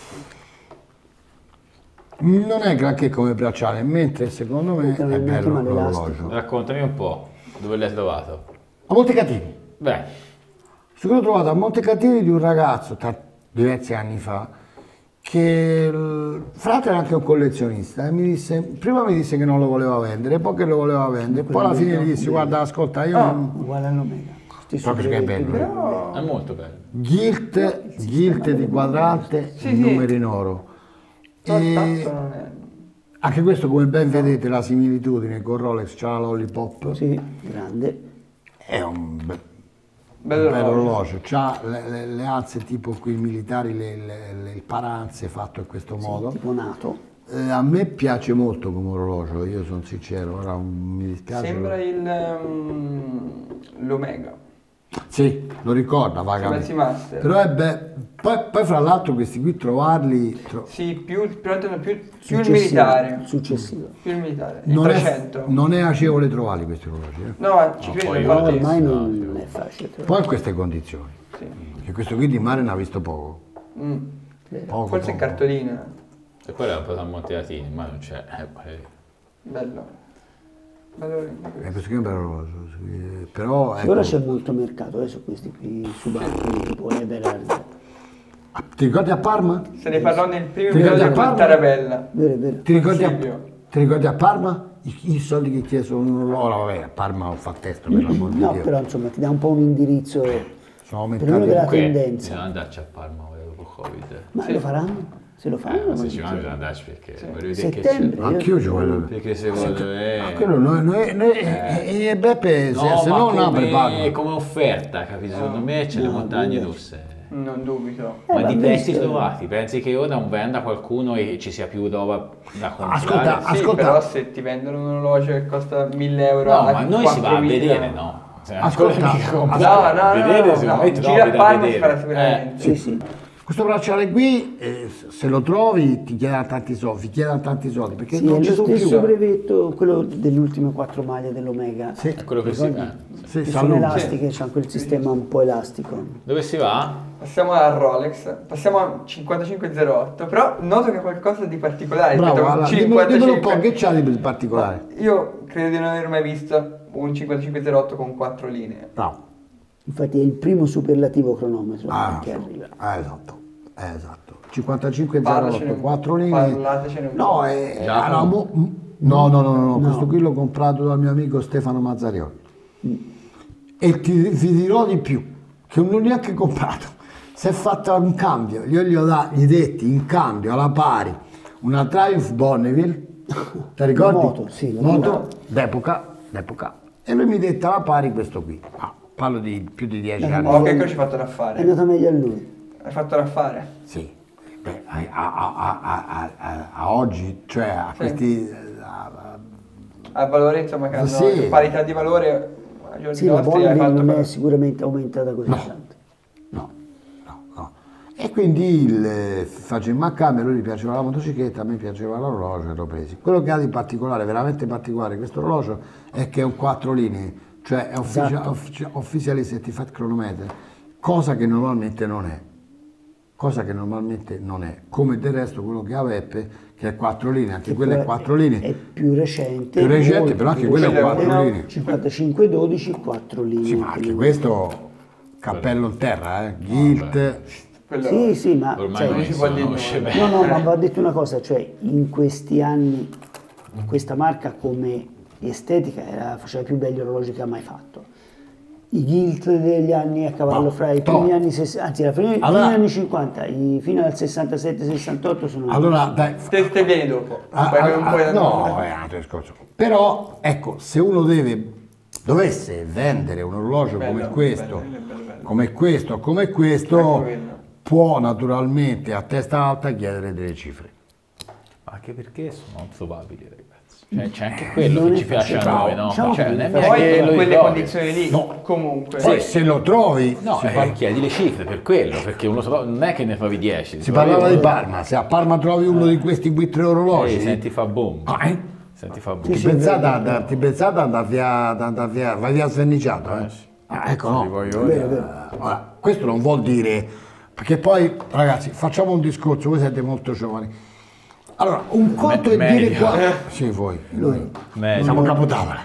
Non è granché come bracciale, mentre secondo me
Comunque
è
non è
bello
neanche
l'orologio.
l'elastico.
Raccontami un po' dove l'hai trovato.
A Montecatini.
Beh,
Sono trovato a Montecatini di un ragazzo, tra diversi anni fa, che il frate era anche un collezionista e mi disse, prima mi disse che non lo voleva vendere, poi che lo voleva vendere, poi alla fine gli dissi, guarda, ascolta, io non...
uguale all'Omega. Stesso
Proprio che è
brevetto,
bello.
però-
è molto bello.
Gilt, gilt di quadrante,
Sì, sì.
numeri in oro.
Però il
E
tatto non è...
anche questo, come ben vedete, la similitudine con Rolex, c'ha la Lollipop,
Sì, grande.
è un be-
Bello
un bel
orologio.
orologio, c'ha le, le- le alze tipo qui militari, le, le- le- il paranze fatto in questo modo.
Tipo nato.
Eh, a me piace molto come orologio, io sono sincero, ora un- mi dispiace.
Sembra il... um, l'Omega.
Sì, lo ricorda
Sembra il
vagamente.
Seamaster.
Però è be- poi, poi fra l'altro questi qui trovarli... tro-
Sì, più, più, più, più il
Successivo,
militare.
Successivo.
Più il militare. Il
non, è,
trecento.
non è agevole trovarli questi orologi. eh.
No, ci
No,
credo,
poi
infatti.
io-
Ormai
no,
non,
sì.
non è facile. trovare.
Poi in queste condizioni,
Sì.
che questo qui di mare ne ha visto poco.
Mm.
poco
Forse in
poco.
cartolina.
E poi l'ha preso a Monteatini, ma non c'è. Eh, poi-
Bello.
Eh, questo qui è un bel orologio, eh, però
Sì,
ecco,
ora c'è molto mercato eh, su questi qui subacquei tipo Everard.
ti ricordi a Parma?
Se ne parlò nel primo
Ti ricordi
episodio
a
con
Parma?
Tarabella.
Vero, è vero.
Ti ricordi, a,
Silvio.
ti ricordi a Parma? I, i soldi che chiesero un orologio, vabbè, a Parma non fa testo per l'amor di
No,
Dio.
però insomma ti dà un po' un indirizzo
Sono
perlomeno
aumentati.
della
Comunque,
tendenza.
bisogna andarci a Parma ora dopo Covid.
Ma
Sì.
lo faranno? Se lo
Eh,
fanno?
se
non
ci
so.
vanno bisogna andarci perché voglio vedere che
Settembre.
c'è.
Anch'io ci voglio.
Perché secondo me...
Ma quello noi, noi, noi e, e Beppe, se,
No,
se
ma
no non apre
come,
Parma.
come offerta, capito? Secondo me c'è le
No,
montagne
invece.
russe.
Non dubito.
Eh,
Ma
ma
di
visto-
pezzi trovati, pensi che ora non venda qualcuno e ci sia più roba da comprare?
Ascolta,
Sì,
ascolta.
però se ti vendono un orologio che costa mille euro
No,
a
ma noi si va a
quattromila.
vedere, no? Cioè,
Ascolta,
quello mica
No,
comprare,
no, no,
vedere
no, no,
sicuramente
un
no,
giro a
da
Parma si
vedere.
farà
Eh,
sicuramente.
Sì, sì.
Questo bracciale qui, eh, se lo trovi, ti chiedano tanti soldi, ti chiedano tanti soldi, perché
Sì,
non
è
ci
lo
sono
stesso
più.
brevetto, quello delle ultime quattro maglie dell'Omega.
Sì.
è quello che si
Ricordi?
eh.
Sì,
Che
salute.
sono elastiche, c'hanno quel sistema un po' elastico.
Dove si va?
Passiamo al Rolex, passiamo al cinquantacinque zero otto, però noto che è qualcosa di particolare
Bravo,
rispetto a un
allora, dimmelo, dimmelo un po',
cinquantacinque.
che c'ha di particolare?
Io credo di non aver mai visto un cinquantacinque zero otto con quattro linee.
Bravo.
Infatti è il primo superlativo cronometro
Ah,
che arriva.
ah, esatto, eh, esatto. cinquantacinque zero
Parlacene
otto,
un-
quattro linee.
parlatecene un
No,
po'.
è,
Già.
era mo- no, no, no, no, no, questo qui l'ho comprato dal mio amico Stefano Mazzarioli. E ti, vi dirò di più, che non l'ho neanche comprato. Si è fatto un cambio, io gli ho da- gli detti in cambio alla pari una Triumph Bonneville, ti ricordi?
Moto, sì, la
moto
moto.
d'epoca, d'epoca. E lui mi dette alla pari questo qui. Ah, parlo di più di dieci
Eh,
anni.
Oh, che cosa ci hai fatto da
È
fare?
andata meglio a lui.
Hai fatto da fare?
Sì, beh, a, a- a- a- a- a- a oggi, cioè a questi... a- a-
Al valore, insomma, che hanno
Sì.
parità di valore ai giorni
Sì, la
nostri hai
Bonneville
fatto
non
per-
è sicuramente aumentata così
No.
tanto.
no, no, no. E quindi il, eh, facemmo a cambio, a lui gli piaceva la motocicletta, a me piaceva l'orologio e l'ho preso. Quello che ha di particolare, veramente particolare, questo orologio è che è un quattro linee, cioè è ufficia-
Esatto.
ufficia- officially certified chronometer, cosa che normalmente non è. Cosa che normalmente non è, come del resto quello che ha Beppe, che è quattro linee, anche
Che
quello è
poi
quattro linee.
È più recente.
Più recente,
molto
però anche
più
quello è
recente.
quattro
Uno-
linee.
cinquantacinque dodici, quattro linee.
Sì, ma anche
quindi-
questo cappello in terra, eh? Gilt.
quello-
Sì, sì, ma...
Ormai
cioè,
non
si
si
può dire
conosce
nulla.
bene.
no, no, ma va detto una cosa, cioè in questi anni questa marca come estetica era- faceva più belli orologi che ha mai fatto. I Gilt degli anni a cavallo
No,
fra i
to-
primi anni sessanta, anzi, la primi,
Allora-
primi anni cinquanta, i- fino al sessantasette sessantotto sono...
Allora, dai,
Te, te vieni dopo.
Ah,
Poi
ah,
un po'
ah,
da-
no, è un altro discorso. Però, ecco, se uno deve, dovesse vendere un orologio
Bello,
come questo,
bello, bello, bello.
come questo, come
Ecco
questo,
quello.
può naturalmente a testa alta chiedere delle cifre.
Anche perché sono improbabili, ragazzi. Cioè, c'è anche quello
Non
che
è
ci piace a
facile.
noi, no?
Diciamo
Cioè,
che
non è
poi
neanche
Poi
lo
in quelle
ritrovi.
condizioni lì,
No.
comunque.
Poi se lo trovi,
No,
si,
eh,
par-
chiedi le cifre per quello, perché uno so- non è che ne trovi dieci.
si parlava di Parma, se a Parma trovi uno di questi qui tre orologi,
Ehi, senti fa boom.
Ah, eh?
Senti fa boom.
ti
Sì,
pensate,
vero,
ad andare- ti pensate ad andare via, ad andare via, vai via sverniciato, eh? Ah, ecco, no.
Voglio
Vero,
dire.
vero.
Ora, questo non vuol dire, perché poi, ragazzi, facciamo un discorso, voi siete molto giovani. Allora, un conto è
meglio.
dire qua... Sì, voi, noi.
Meglio.
Siamo Capotavola.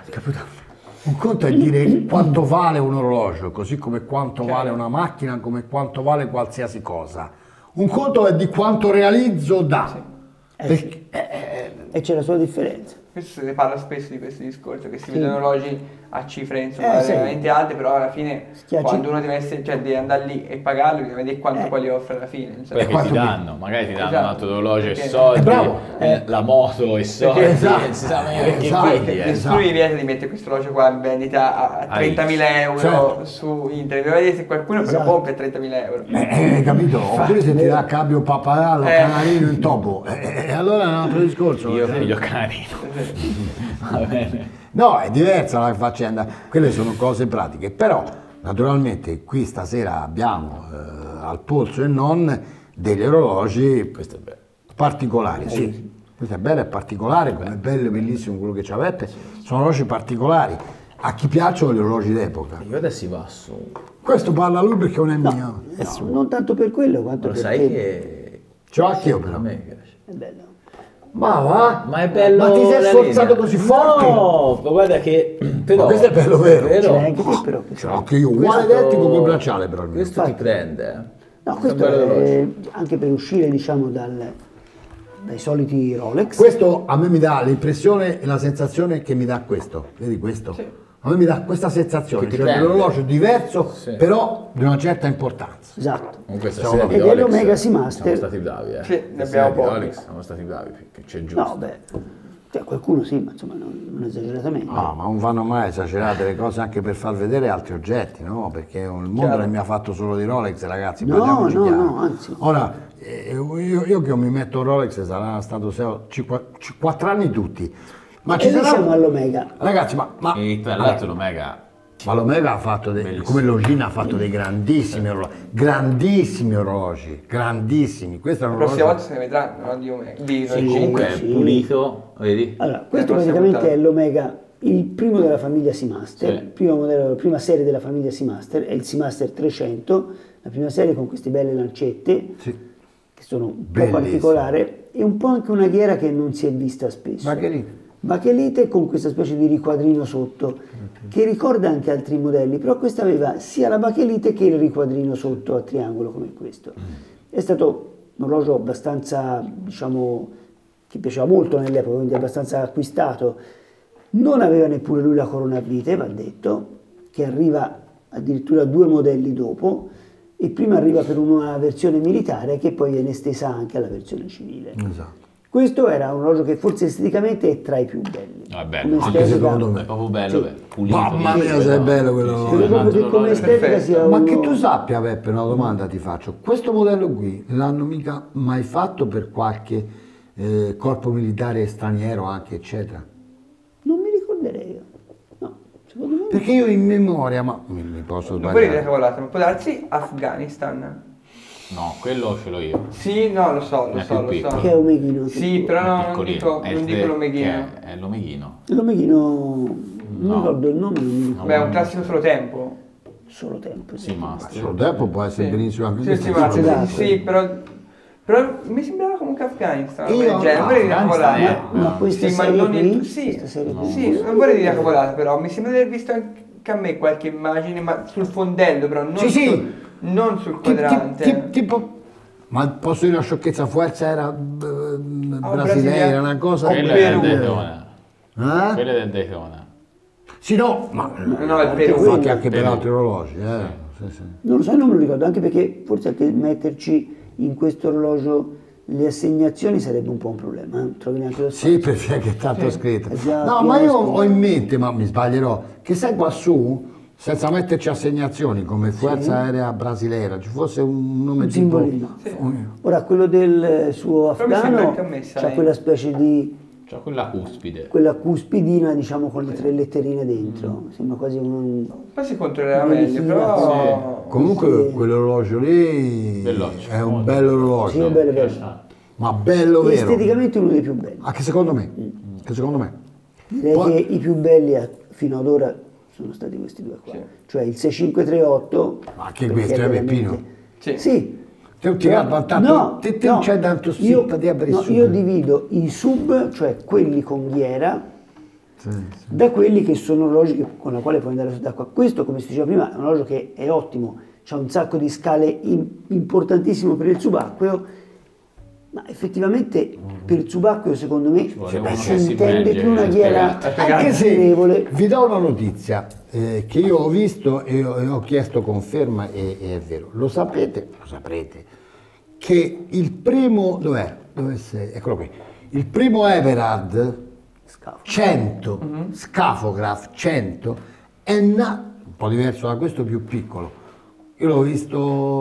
Un conto è dire quanto vale un orologio, così come quanto vale una macchina, come quanto vale qualsiasi cosa. Un conto è di quanto realizzo da.
Eh,
Perché- eh,
E c'è la sua differenza.
Questo si parla spesso di questo discorso, che si
Sì.
vedono orologi a cifre insomma
Eh, sì.
veramente alte, però alla fine
Schiacci-
quando uno deve, essere, cioè, deve andare lì e pagarlo, deve vedere quanto
Eh.
poi gli offre alla fine. insomma.
Perché ti
quanto
danno, magari ti danno
Esatto.
un altro orologio e
Perché-
soldi,
Eh, bravo.
eh, la moto e soldi,
esatto.
non si sa mai perché
Esatto.
quelli,
Perché
eh.
nessuno gli vieta di mettere questo orologio qua in vendita a
Ah,
trentamila euro
certo.
su internet, deve vedere se qualcuno però
Esatto.
compra trentamila euro.
Eh, eh, capito? Oppure se ti dà cambio pappagallo,
Eh.
canarino in topo. Eh, eh, allora è un altro discorso.
Io
Eh.
figlio canino. Va bene.
No, è diversa la faccenda, quelle sono cose pratiche, però naturalmente qui stasera abbiamo eh, al polso e non degli orologi
Questo è bello.
particolari, sì. Questo è bello, è particolare, come è bello e bellissimo quello che c'ha Beppe, sono orologi particolari. A chi piacciono gli orologi d'epoca.
Io adesso va su.
Questo parla lui perché non è mio.
Eh, non tanto per quello quanto
Lo
perché
sai che
Ce l'ho anch'io
a
però.
me piace.
è bello.
Ma va?
Ma è bello.
Ma ti sei
la
sforzato
linea.
così forte?
No, ma guarda che. Però,
Ma questo è bello vero.
Ce
Però,
l'hai anche te però.
Ce l'ho anche io, uguale
questo-
identico col bracciale però. il mio.
Questo ti prende. eh.
No,
È
questo
un bello
è
orologio.
anche per uscire diciamo dal, dai soliti Rolex.
Questo a me mi dà l'impressione e la sensazione che mi dà questo. Vedi questo? A me mi dà questa sensazione,
Che ti
cioè
prende.
un orologio diverso,
Sì.
però di una certa importanza.
Esatto.
Comunque
Siamo
stasera di
Ed è
Rolex
l'Omega Seamaster.
siamo stati bravi, eh.
Sì, ne
Stasera
abbiamo
di
pochi.
Rolex siamo stati bravi, perché c'è giusto.
No, beh, cioè, qualcuno sì, ma insomma non, non esageratamente.
No, ma non vanno mai esagerate le cose anche per far vedere altri oggetti, no? Perché il mondo
Chiaro.
non mi ha fatto solo di Rolex, ragazzi,
No,
parliamoci
no,
chiaro.
no, anzi.
Ora, eh, io, io che mi metto un Rolex sarà stato quattro anni tutti. Ma ci
E noi
sarà...
siamo all'Omega.
Ragazzi, ma... ma...
E tra l'altro l'Omega.
Ma l'Omega ha fatto, dei,
Bellissimo.
come l'Ogina ha fatto dei grandissimi orologi, grandissimi orologi, grandissimi. Questo è un
La prossima
orologio...
volta se ne vedranno, no? Di Omega. Di
Sì,
di-
comunque è
sì.
pulito, vedi?
Allora, questo
La prossima
praticamente
puntata.
è l'Omega, il primo della famiglia Seamaster,
Sì.
primo modello, prima serie della famiglia Seamaster, è il Seamaster trecento, la prima serie con queste belle lancette,
Sì.
che sono un po'
Bellissimo.
particolare, e un po' anche una ghiera che non si è vista spesso.
Bakelite.
Bakelite con questa specie di riquadrino sotto, che ricorda anche altri modelli, però questa aveva sia la bakelite che il riquadrino sotto a triangolo come questo. È stato un orologio abbastanza, diciamo, che piaceva molto nell'epoca, quindi abbastanza acquistato. Non aveva neppure lui la corona a vite, va detto, che arriva addirittura due modelli dopo, e prima arriva per una versione militare che poi viene estesa anche alla versione civile.
Esatto.
Questo era un orologio che forse esteticamente è tra i più belli.
No, è bello,
Come
anche
estetica-
secondo me.
È proprio bello,
Sì.
beh, pulito.
Mamma mia,
liquido,
se è
no?
bello quello.
Sì, sì,
Credo
un
proprio che
altro
come
orologio.
estetica
perfetto.
sia
Ma
uno...
che tu sappia, Peppe, una domanda ti faccio. Questo modello qui l'hanno mica mai fatto per qualche eh, corpo militare straniero anche, eccetera?
Non mi ricorderei io. No, secondo me...
Perché io in memoria, ma mi, mi posso
Non vuoi dire
sbagliare.
cavolate, ma può darsi Afghanistan.
No, quello ce l'ho io.
Sì, no, lo so, lo
È
so,
più
lo
piccolo.
so.
Che è Omeghino.
Sì, però
È
no, non
piccolino.
dico,
È
non
il
dico
de-
l'Omeghino.
che È, è l'Omeghino.
L'Omeghino... Non
No.
ricordo il nome, non mi ricordo.
Beh, è un classico solo tempo.
Solo tempo.
Sì,
Ma
Master.
solo tempo può essere benissimo anche
Sì,
questo.
sì, ma
sì,
sì,
sì.
sì, però, però mi sembrava comunque Afghanistan.
Io-
Io, genere, non vorrei dire
Afghanistan
cavolate.
è-
Ma, ma questa
Sì, ma
serie
non il-
qui...
sì,
questa serie qui-
sì, non vorrei dire cavolate, però mi sembra di aver visto anche a me qualche immagine, ma sul fondello, però non,
Sì, sì.
sul, non sul
Ti- ti-
quadrante.
ti- tipo, ma posso dire una sciocchezza, forza era eh, brasiliana,
brasiliano.
una cosa...
Oh,
Quello
Perù.
è del Daytona.
Eh?
Quello è del Daytona.
Sì, no, ma
No, è
anche
Perù.
fatti anche per
Perù.
altri orologi. Eh. Sì, sì.
Non lo so, non me lo ricordo, anche perché forse anche metterci in questo orologio le assegnazioni sarebbe un po' un problema, eh? Non trovi neanche lo
Sì, perché è tanto scritto.
È già
No,
pieno
ma io
scritto.
ho in mente, ma mi sbaglierò, che se qua su, senza metterci assegnazioni come Forza Aerea Brasileira, ci fosse un nome
Un
tipo...
simbolino.
un-
Ora, quello del suo
Però mi sembra
afghano
anche a me,
c'ha
sai.
quella specie di...
Cioè quella cuspide.
quella cuspidina, diciamo, con le tre letterine dentro. Sembra quasi un...
Poi si controllerà
Una
meglio, però...
Comunque
Sì.
quell'orologio lì
Belloccio,
è un
molto.
bello
Sì,
orologio,
bello, bello.
ma bello vero.
Esteticamente uno dei più belli.
Anche secondo me, anche secondo me.
Direi
Poi-
che i più belli a- fino ad ora sono stati questi due qua.
Sì.
Cioè il sei cinque tre otto...
Ma anche
perché
questo,
è
eh,
veramente-
Peppino?
Sì.
Sì.
Te ti
Però-
ha tanto, te, te non c'è tanto
io,
sitta di aprire
no,
su.
io divido i sub, cioè quelli con ghiera,
Sì, sì.
da quelli che sono orologi che- con la quale puoi andare sott'acqua. Questo, come si diceva prima, è un orologio che è ottimo, c'ha un sacco di scale in- importantissimo per il subacqueo, ma effettivamente per il subacqueo secondo me
vuole
beh,
uno
si
che si
intende
immerge
più una
e
ghiera
spiega-
Anche se
ammirevole.
vi do una notizia eh, che io ho visto e ho, e ho chiesto conferma e, e è vero. Lo sapete, lo saprete, che il primo, dov'è? Dove sei? Eccolo qui. Il primo Everard
Scafo.
cento, Scafograph cento, è na- un po' diverso da questo, più piccolo. Io l'ho visto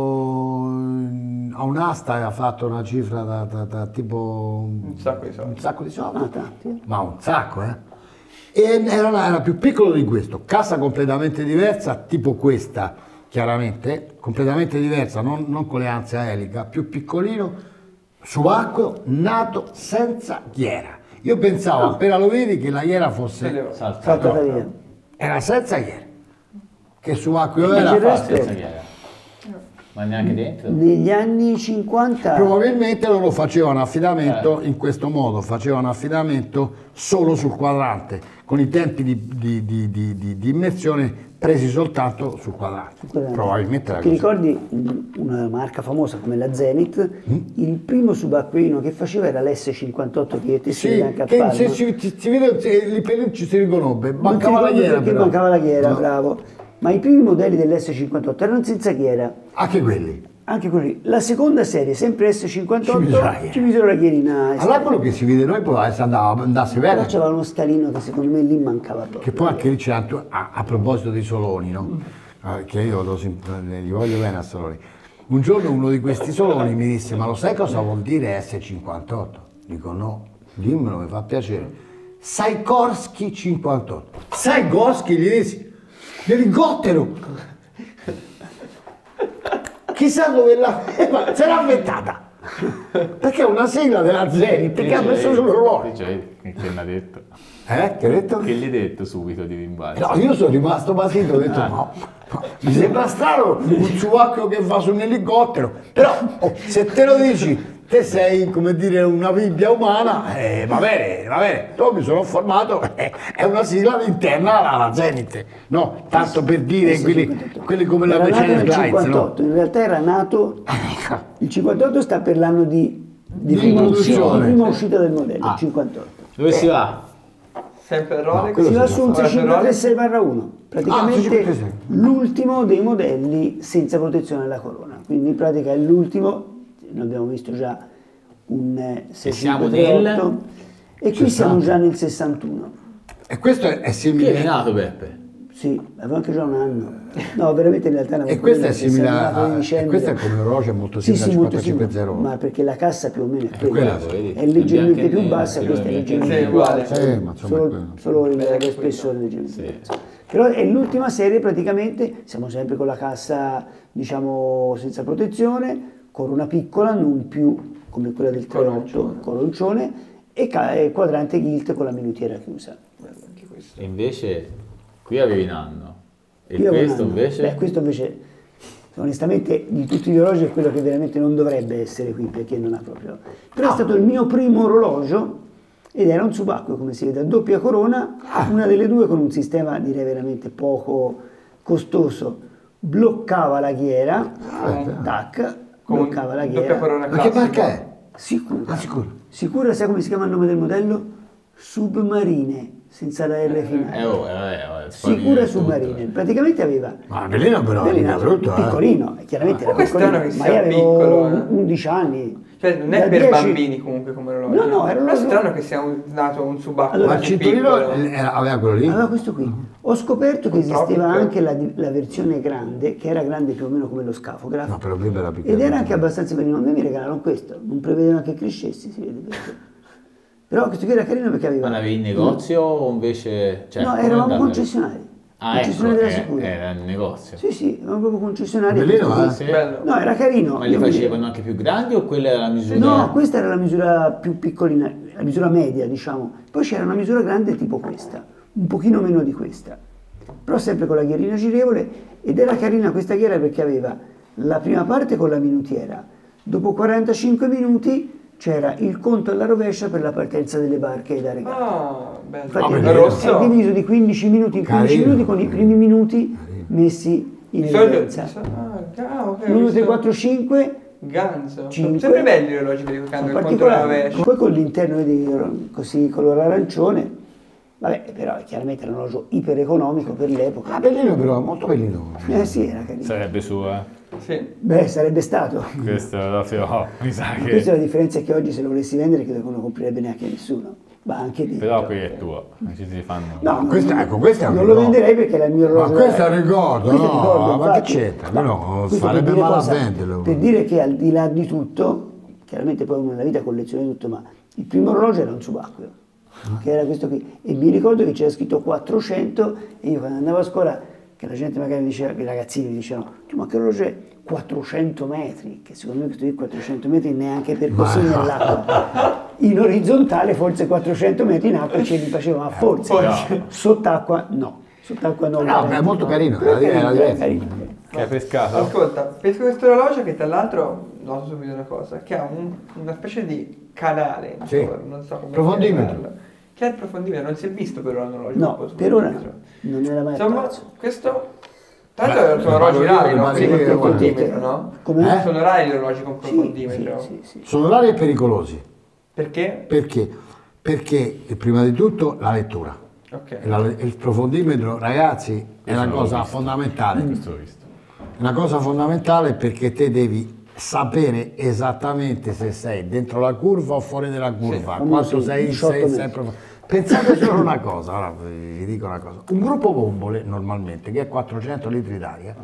mm, a un'asta e ha fatto una cifra da, da- da tipo
Un sacco di soldi.
un sacco di soldi.
Ah, tanti.
Ma un sacco, eh? E era, era più piccolo di questo, cassa completamente diversa, tipo questa, chiaramente, completamente diversa, non, non con le anse a elica, più piccolino, subacqueo, nato senza ghiera. Io pensavo, appena lo vedi, che la ghiera fosse...
Salta.
Saltata via.
Era senza ghiera. Che subacqueo
Invece
era?
il resto-
Senza ghiera. Ma neanche dentro?
Negli anni cinquanta...
Probabilmente loro facevano affidamento in questo modo, facevano affidamento solo sul quadrante, con i tempi di, di, di, di, di, di immersione presi soltanto sul quadrante. Probabilmente era
Ti
così.
ricordi una marca famosa come la Zenith? Mm? Il primo subacqueino che faceva era l'esse cinquantotto che ti si
Sì,
vede anche a
che
Palma.
se si, si, si vede, se- lì per lì ci si riconobbe, mancava
Non
la
ti ricordo
ghiera
perché
però.
mancava la ghiera,
No.
bravo. Ma i primi modelli dell'esse cinquantotto erano senza ghiera.
Anche quelli.
Anche quelli. La seconda serie, sempre esse cinquantotto,
Ci misero la ghiera.
ci misero la ghierina
Allora
esterna.
quello che si vede noi può essere andava, andasse
Però
bene.
c'era uno scalino che secondo me lì mancava proprio.
Che poi anche lì c'è anche, a, a proposito dei Soloni, no? Eh, che io lo, sim- gli voglio bene a Soloni. Un giorno uno di questi Soloni mi disse: ma lo sai cosa vuol dire esse cinquantotto? Dico no, dimmelo, mi fa piacere. Sikorsky cinquantotto. Sikorsky gli dissi, l'elicottero! Chissà dove l'ha... ma se l'ha inventata! Perché è una sigla della Zenith che ha messo sull'orologio.
Cioè, che mi ha detto?
Eh? Che hai detto?
Che gli hai detto subito di rimbalzo?
No, io sono rimasto basito, ho detto no, no, mi sembra strano un subacqueo che va su un elicottero, però oh, se te lo dici, te sei come dire una Bibbia umana, eh, va bene, va bene, dopo mi sono informato, eh, è una sigla interna alla Zenith, no? Tanto per dire quelli, quelli come la
Era nato
Mercedes
nel
Lights, no?
cinquantotto, in realtà era nato... Il cinquantotto sta per l'anno di, di,
Di
prima uscita,
produzione.
di prima uscita del modello,
Ah.
il cinquantotto.
Dove si va?
Sempre il Rolex.
quello
Si va
si
su un
Ora c'è il Rolex.
seicentotrentasei uno, praticamente
Ah, seicentotrentasei.
l'ultimo dei modelli senza protezione alla corona, quindi in pratica è l'ultimo, ne abbiamo visto già un eh,
siamo
seicentotrentotto e qui siamo
sessanta.
già nel sessantuno.
E questo è, è
Chi è
simile,
nato Beppe?
Sì, avevo anche già un anno. No, veramente in realtà
e questo è simile
a...
a, e questo è come orologio, è molto
Sì,
simile
sì,
al
molto
cinquantacinque
simile,
zero.
ma perché la cassa più o meno è
quella,
quella,
vedi?
è leggermente
Bianca e
più
nera,
bassa,
sì,
questa è
sì,
leggermente
sì,
più
uguale.
alta,
Sì, ma insomma è
solo,
quello.
solo il,
Beh,
lo
quello.
spessore leggermente
Sì.
diverso. Però è l'ultima serie praticamente, siamo sempre con la cassa diciamo senza protezione, corona piccola, non più come quella del trentotto, coroncione, e, ca- e quadrante gilt con la minutiera chiusa.
Anche questo.
E invece qui avevi un anno. E
Qui avevo un
questo
anno.
invece?
Beh, questo invece, onestamente, di tutti gli orologi è quello che veramente non dovrebbe essere qui, perché non ha proprio... Però è stato il mio primo orologio, ed era un subacqueo, come si vede, a doppia corona, una delle due con un sistema, direi, veramente poco costoso. Bloccava la ghiera, tac,
Con
bloccava la
doppia
ghiera.
corona
Ma che
classica.
marca è?
Sicura.
Ah, sicuro.
Sicura, sai come si chiama il nome del modello? Submarine, senza la R finale.
Eh, oh, eh, eh,
Sicura
tutto,
Submarine,
eh.
praticamente aveva
Ma Bellino però
Bellino,
mica brutto, eh.
piccolino, chiaramente era
Ma questo è
piccolino,
uno che
ma
sia
io avevo
piccolo, eh.
undici anni.
Cioè, non è
Da
per
dieci
bambini comunque come orologio.
No, no, era un
Però è
orologio-
strano che sia un- nato un subacqueo
Allora,
Ma il
così
cinturino
piccolo.
era- aveva quello lì?
Aveva questo qui. Ho scoperto che
Con
esisteva
Tropic.
anche la, di- la versione grande, che era grande più o meno come lo scafografo.
No, però prima era piccolo.
Ed era anche abbastanza carino. A me mi regalarono questo, non prevedevano che crescessi, si vede perché. Però questo qui era carino perché aveva...
Ma l'avevi in negozio o invece... Cioè,
no,
come
eravamo
andavi?
concessionari.
Ah, ecco,
concessionari della
eh,
Sicura.
era il negozio.
Sì, sì, eravamo proprio concessionari.
Bellino,
Questo qui-
eh?
Sì.
Bello.
No, era carino.
Ma li
devo dire.
facevano anche più grandi o quella era la misura?
No, questa era la misura più piccolina, la misura media, diciamo. Poi c'era una misura grande tipo questa, un pochino meno di questa, però sempre con la ghierina girevole, ed era carina questa ghiera perché aveva la prima parte con la minutiera, dopo quarantacinque minuti c'era il conto alla rovescia per la partenza delle barche da regalo.
Ah, bello.
Infatti
Ah,
è,
bello.
rosso.
è diviso di quindici minuti in quindici
Carino,
minuti con i
carino.
primi minuti messi in
Di solito...
evidenza.
Ah, ah, ok.
uno, tre,
questo-
quattro, cinque...
Ganzo.
Cinque.
Sono sempre belli gli orologi che
sono
hanno il conto alla
particolari.
rovescia.
Poi con l'interno vedi così colore arancione, vabbè, però chiaramente era un orologio iper economico per l'epoca.
Ah, Bellino però, molto bellino.
Eh sì, era carino.
Sarebbe sua.
Sì.
Beh, sarebbe stato.
Questo è proprio... Oh, mi sa che...
Questa è la differenza, è che oggi se lo volessi vendere credo che non lo comprerebbe neanche nessuno. Ma anche lì.
Però qui è tuo. Non ci si fanno...
No,
Ma questo- ecco, questo è un
non lo
ricordo.
venderei perché era il mio
Ma
orologio.
questo è un ricordo,
Questo è un
no,
ricordo,
ma che
infatti.
c'entra? Però
Questo
farebbe
per dire
male a
cosa?
venderlo.
Per dire che al di là di tutto, chiaramente poi uno nella vita colleziona tutto, ma il primo orologio era un subacqueo, che era questo qui. E mi ricordo che c'era scritto quattrocento e io quando andavo a scuola, che la gente magari diceva, che i ragazzini mi dicevano, ma che orologio è? quattrocento metri, che secondo me questo qui quattrocento metri neanche per così nell'acqua. In orizzontale forse quattrocento metri, in acqua ce li facevano, ma forse
Forse.
sott'acqua no. Sott'acqua no.
No, ma è molto carino, era- era
carino,
diverso.
carino.
Che hai pescato?
Ascolta, pesco questo orologio che tra l'altro, noto subito una cosa, che ha un- una specie di canale
Sì.
intorno, non so come
Profondimetro.
chiamarlo. Che è il profondimetro, non si è visto per un orologio.
No,
con
per ora
profondimetro.
non era mai
Insomma,
apparso.
questo... Tra l'altro
Beh,
sono orologi
io,
rari, no?
ma
Quelli
io,
con
io,
profondimetro, no?
Come?
Eh?
Sono rari gli orologi con
Sì,
profondimetro.
sì, sì, sì.
Sono rari e pericolosi.
Perché?
Perché? Perché prima di tutto la lettura.
Ok.
La- il profondimetro, ragazzi, è
Questo
una
non l'ho
cosa
visto.
fondamentale.
Questo l'ho visto.
È una cosa fondamentale perché te devi sapere esattamente se sei dentro la curva o fuori della curva,
Sì.
quanto
Sì,
sei,
diciotto
sei,
metri.
sei profondo. Pensate solo una cosa, ora vi dico una cosa. Un gruppo bombole, normalmente, che è quattrocento litri d'aria,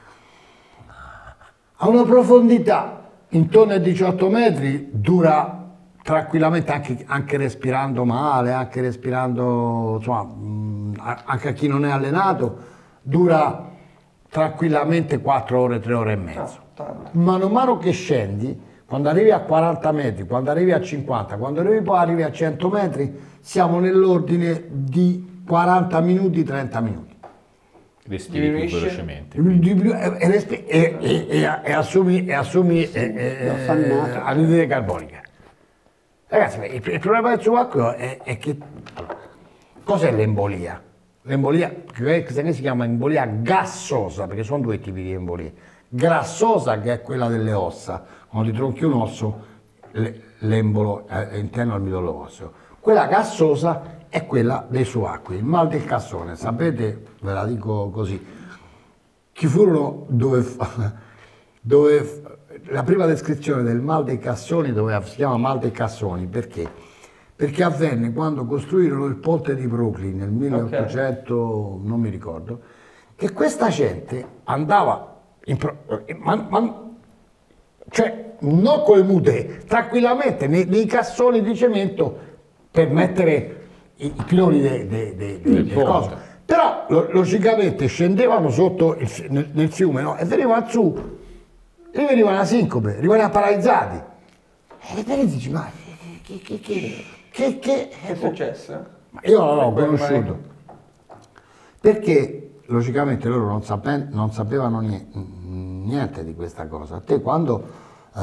a una profondità intorno ai diciotto metri, dura tranquillamente, anche, anche respirando male, anche respirando, insomma, mh, a- anche a chi non è allenato, dura tranquillamente quattro ore, tre ore e mezzo.
Ah, tanto.
Mano a mano che scendi, quando arrivi a quaranta metri, quando arrivi a cinquanta, quando arrivi poi arrivi a cento metri, siamo nell'ordine di quaranta minuti, trenta minuti.
Respiri più
Diminuisce?
velocemente.
E, e, respi- e- e- e- e assumi, e assumi eh, eh,
affannato.
anidride carbonica. Ragazzi, ma il, il problema del subacqueo è, è che... allora, cos'è l'embolia? L'embolia, che si chiama embolia gassosa, perché sono due tipi di embolie. Grassosa, che è quella delle ossa, quando ti tronchi un osso, le- l'embolo è interno al midollo osseo. Quella gassosa è quella dei subacquei, il mal del cassone. Sapete, ve la dico così, ci furono dove, fa- dove f- la prima descrizione del mal dei cassoni doveva, si chiama mal dei cassoni, perché? Perché avvenne quando costruirono il ponte di Brooklyn nel milleottocento, non mi ricordo, che questa gente andava in pro- eh, ma- ma- cioè non con le mute, tranquillamente nei, nei cassoni di cemento per mettere i, i piloni de- de- de- de-
Del
del
ponte.
coso. Però lo- logicamente scendevano sotto il fi- nel, nel fiume, no? E venivano su e venivano a sincope, rimanevano paralizzati. E te ne dici, ma che, che, che, che, che-
Che è successo?
ma io non l'ho
Come-
conosciuto perché logicamente loro non, sape- non sapevano nie- niente di questa cosa. Te quando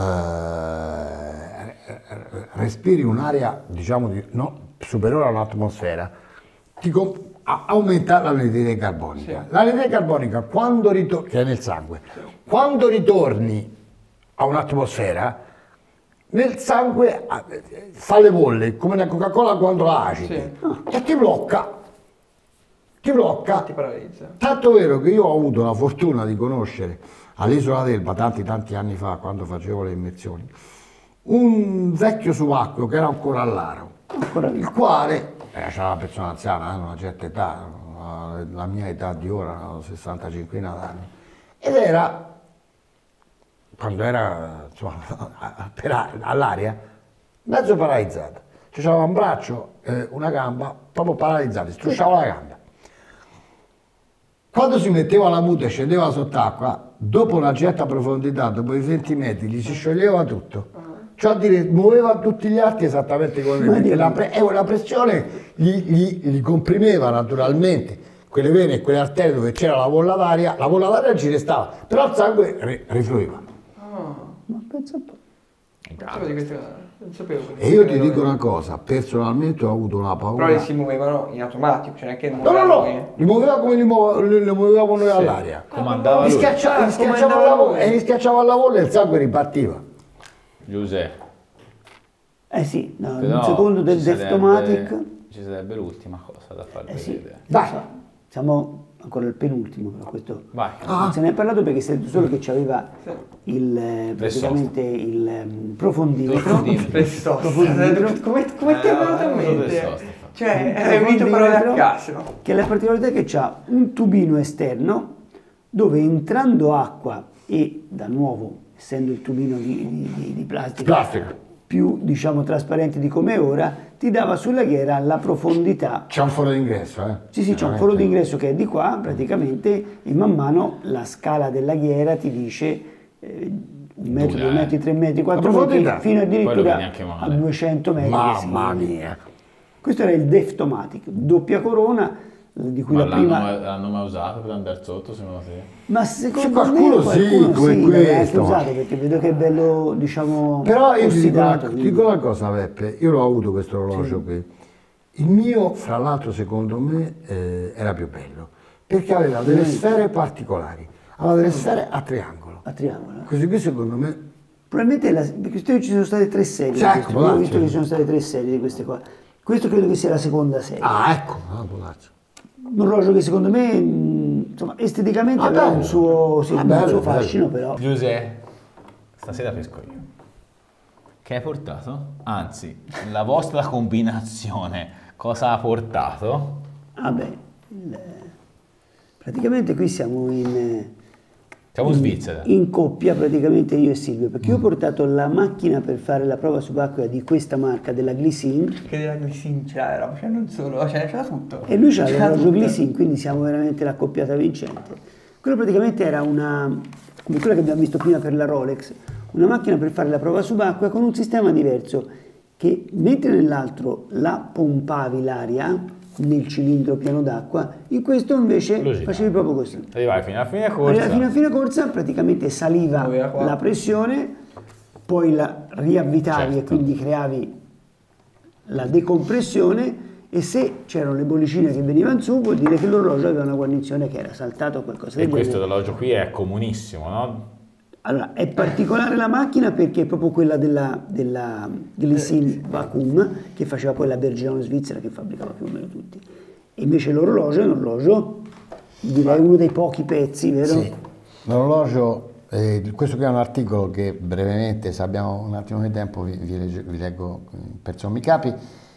eh, respiri un'aria diciamo di, no, superiore a un'atmosfera ti com- a- aumenta l'anidride carbonica.
Sì.
L'anidride carbonica quando ritorni, che è nel sangue, quando ritorni a un'atmosfera nel sangue eh, fa le bolle come la Coca-Cola quando la agiti
Sì.
e ti blocca, ti blocca.
Ti paralizza.
Tanto vero che io ho avuto la fortuna di conoscere all'Isola d'Elba tanti tanti anni fa, quando facevo le immersioni, un vecchio subacqueo che era ancora all'aro,
Ancora lì.
il quale era già una persona anziana, hanno una certa età, la mia età di ora, sessantacinque anni, ed era, quando era insomma, per a- all'aria, mezzo paralizzato. C'aveva un braccio, eh, una gamba, proprio paralizzati, strusciava la gamba. Quando si metteva la muta e scendeva sott'acqua, dopo una certa profondità, dopo i venti metri, gli si scioglieva tutto. Cioè a dire, muoveva tutti gli arti esattamente come me, perché la, pre- eh, la pressione gli, gli- gli comprimeva naturalmente quelle vene e quelle arterie dove c'era la bolla d'aria, la bolla d'aria ci restava, però il sangue ri- rifluiva.
Ma pensa un po'.
Non sapevo di queste cose, non sapevo.
E io ti dico una cosa, personalmente ho avuto una paura.
Però le si muovevano in automatico, cioè neanche
No, no, no, li muoveva come li, muove- li- li muovevamo noi all'aria.
Comandava
Li
lui.
schiacciava, li schiacciava
comandava
alla vo-
lui.
e li schiacciava alla volla e il sangue ripartiva.
Giuseppe.
Eh sì, no,
Però
un secondo del
ci sarebbe-
Deftomatic.
Ci sarebbe l'ultima cosa da far
Eh sì,
vedere.
Dai.
siamo ancora al penultimo, però questo
Vai.
non se ne è parlato perché sei solo che c'aveva il, eh, praticamente il ehm, profondimetro.
Profondimetro.
Presto.
Profondimetro.
Come, come ti è
Eh,
venuto in
non so
mente?
se so, Stefano.
Cioè, hai unito parole a caso.
Che la particolarità è che ha un tubino esterno dove entrando acqua e da nuovo, essendo il tubino di, di- di- di plastica,
Plastica.
più diciamo trasparente di come è ora, ti dava sulla ghiera la profondità.
C'è un foro d'ingresso, eh?
Sì, sì, c'è un foro d'ingresso che è di qua, praticamente, e man mano la scala della ghiera ti dice eh, un metro,
Dura,
due
eh.
metri, tre metri, quattro
La
metri,
profondità.
fino
Poi lo
addirittura
vedi anche
a
male.
duecento metri. che si
Mamma
vede.
mia.
Questo era il Deftomatic, doppia corona, di cui
Ma
la
l'hanno,
prima...
mai- l'hanno mai usato per andare sotto, secondo te?
Ma secondo
Sì, qualcuno
me
sì,
qualcuno
come
sì, l'aveva anche
questo.
usato, perché vedo che è bello, diciamo,
Però io ti dico, una,
ossidato.
ti
quindi-
dico una cosa, Peppe, io l'ho avuto questo orologio qui. Il mio, fra l'altro, secondo me, eh, era più bello, perché aveva delle sfere particolari, aveva delle sfere a triangolo.
A triangolo.
Questo qui secondo me...
Probabilmente la, perché ci sono state tre serie,
Sì,
di
ecco,
queste, io ho visto
sì.
che ci sono state tre serie di queste qua. Questo credo che sia la seconda serie.
Ah, ecco, ah, polaccio.
Un orologio che secondo me, mh, insomma, esteticamente
Ah,
aveva
bello.
un suo, sì,
Ah,
un
bello,
suo
bello.
fascino, però.
Giuseppe, stasera pesco io. Che hai portato? Anzi, la vostra combinazione cosa ha portato?
Vabbè, il- praticamente qui siamo in,
Siamo in Svizzera.
in coppia, praticamente io e Silvio, perché io ho portato la macchina per fare la prova subacquea di questa marca, della Glycine,
Che della Glycine c'era, cioè non solo, cioè c'era tutto.
e lui c'ha
C'era
l'orologio
tutto.
Glycine, quindi siamo veramente l'accoppiata vincente. Quello praticamente era una, come quella che abbiamo visto prima per la Rolex, una macchina per fare la prova subacquea con un sistema diverso, che mentre nell'altro la pompavi l'aria nel cilindro pieno d'acqua, in questo invece
Lo giravi.
facevi proprio questo.
Arrivai fino alla fine
Arriva fino
corsa.
a fine corsa, praticamente saliva
Aveva qua.
la pressione, poi la riavvitavi e
Certo.
quindi creavi la decompressione, e se c'erano le bollicine che venivano su vuol dire che l'orologio aveva una guarnizione che era saltato o qualcosa
E
del
questo
genere.
orologio qui è comunissimo, no?
Allora, è particolare la macchina perché è proprio quella della, della Glycine Vacuum, che faceva poi la Bergeron svizzera, che fabbricava più o meno tutti. E invece l'orologio è un orologio, direi uno dei pochi pezzi, vero?
Sì, l'orologio, eh, questo qui è un articolo che brevemente, se abbiamo un attimo di tempo, vi, vi legge- vi leggo per sommi capi.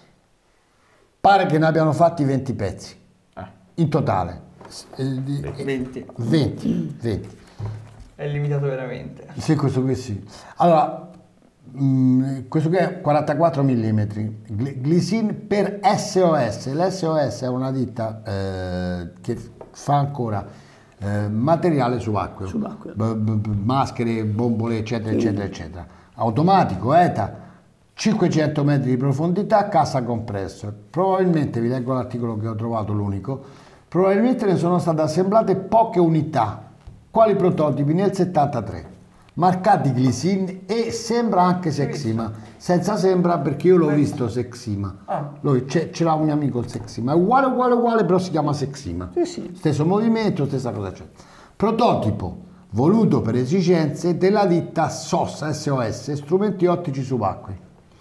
Pare che ne abbiano fatti venti pezzi,
Ah.
in totale. S- eh, di- eh,
venti.
venti, venti.
È limitato veramente.
Sì, questo qui sì. Allora, mh, questo qui è quarantaquattro millimetri, Gly- Glycine per S O S. L'S O S è una ditta eh, che fa ancora eh, materiale subacqueo,
Subacqueo.
B- b- b- maschere, bombole, eccetera, eccetera, eccetera. Automatico, E T A, cinquecento metri di profondità, cassa compressor. Probabilmente, vi leggo l'articolo che ho trovato, l'unico, probabilmente ne sono state assemblate poche unità. Quali prototipi? Nel settantatré, marcati Glycine, e sembra anche Sexima, senza sembra perché io l'ho visto Sexima.
Ah.
Lui, c'è, ce l'ha un mio amico il Sexima, è uguale, uguale, uguale, però si chiama Sexima.
Sì, sì.
Stesso movimento, stessa cosa c'è. Prototipo voluto per esigenze della ditta S O S, S O S, strumenti ottici subacquei,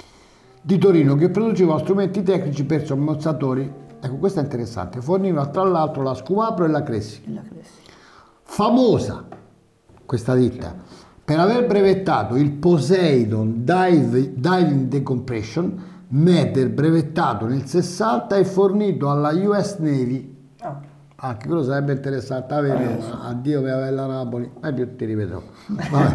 di Torino, che produceva strumenti tecnici per sommozzatori. Ecco, questo è interessante. Forniva tra l'altro la Scumapro e la Cressi.
La Cressi.
Famosa questa ditta per aver brevettato il Poseidon Dive- Diving Decompression, Meter, brevettato nel sessanta e fornito alla U S Navy.
Ah.
Anche quello sarebbe interessante avere. Addio mia bella Napoli, mai più ti rivedrò. Vabbè.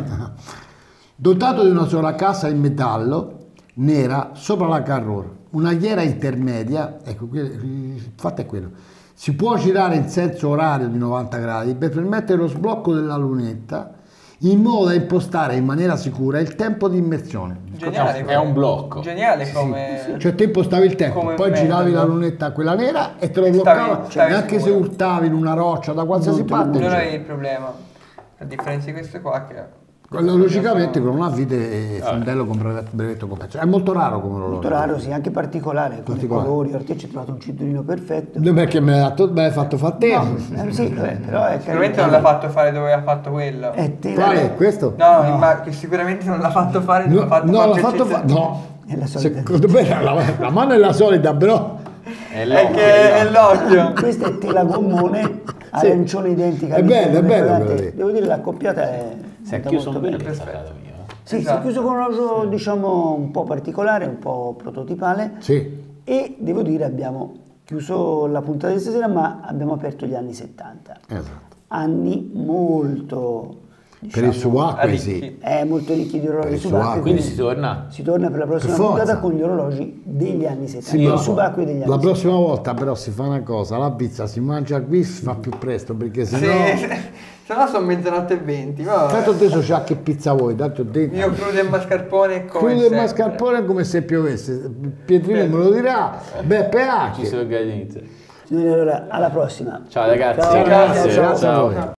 Dotato di una sola cassa in metallo nera sopra la carrora, una ghiera intermedia, ecco, que- il fatto è quello. Si può girare in senso orario di novanta gradi per permettere lo sblocco della lunetta in modo da impostare in maniera sicura il tempo di immersione.
Geniale.
È un blocco.
Geniale come...
Cioè te impostavi il tempo,
Come
poi
metodo.
giravi la lunetta quella nera e te lo
E stavi-
bloccava,
stavi
e anche se
sicuro.
urtavi in una roccia da qualsiasi
Non te lo
parte.
Non
cioè,
avevi il problema. A differenza di questo qua che...
quello logicamente con una vite e fondello con brevetto, brevetto compenso. È molto raro come orologio.
Molto raro, sì, anche particolare, con
Particolare.
i colori, orti ci hai trovato un cinturino perfetto.
Non perché me l'hai dato- me l'hai fatto fare te.
No, eh, sì, vabbè, però è
Sicuramente non
carino.
l'ha fatto fare dove ha fatto quello.
È te
Quale?
la...
Questo?
No, no, ma che sicuramente non l'ha fatto fare dove
No,
ha fatto
no,
fare
l'ha fatto
Cecchini.
fare. No.
È la solita.
Secondo me la, la mano è la solita, però.
È
È
l'occhio.
che è l'occhio.
Questa è tela gommone, arancione identica.
È bello, è bello
Guardate,
quello lì.
devo dire l'accoppiata è
Si è
molto,
chiuso
molto
bene
bene.
questa casa mia.
Sì, si è
Esatto.
chiuso con un orologio diciamo un po' particolare, un po' prototipale,
Sì.
e devo dire abbiamo chiuso la puntata di stasera, ma abbiamo aperto gli anni settanta.
Esatto.
Anni molto,
Per
diciamo,
il subacqueo, sì.
Arricchi.
eh, molto ricchi di orologi
Per il
subacquei.
subacqueo.
Quindi si torna?
si torna per la prossima
Per forza.
puntata con gli orologi degli anni settanta,
Sì,
il
no.
subacqueo degli anni
La
settanta.
prossima volta però si fa una cosa, la pizza si mangia qui, si fa più presto, perché
Sì,
sennò...
se no sono mezzanotte e venti. Ma
Tanto adesso c'ha che pizza vuoi, tanto dentro.
io crudo e mascarpone come
Chiude il
sempre.
mascarpone come se piovesse. Pietrino me lo dirà, Beppe
Ci
anche.
si organizza.
Signori, allora, alla prossima.
Ciao ragazzi,
Ciao,
grazie.
ciao, ciao.
Ciao.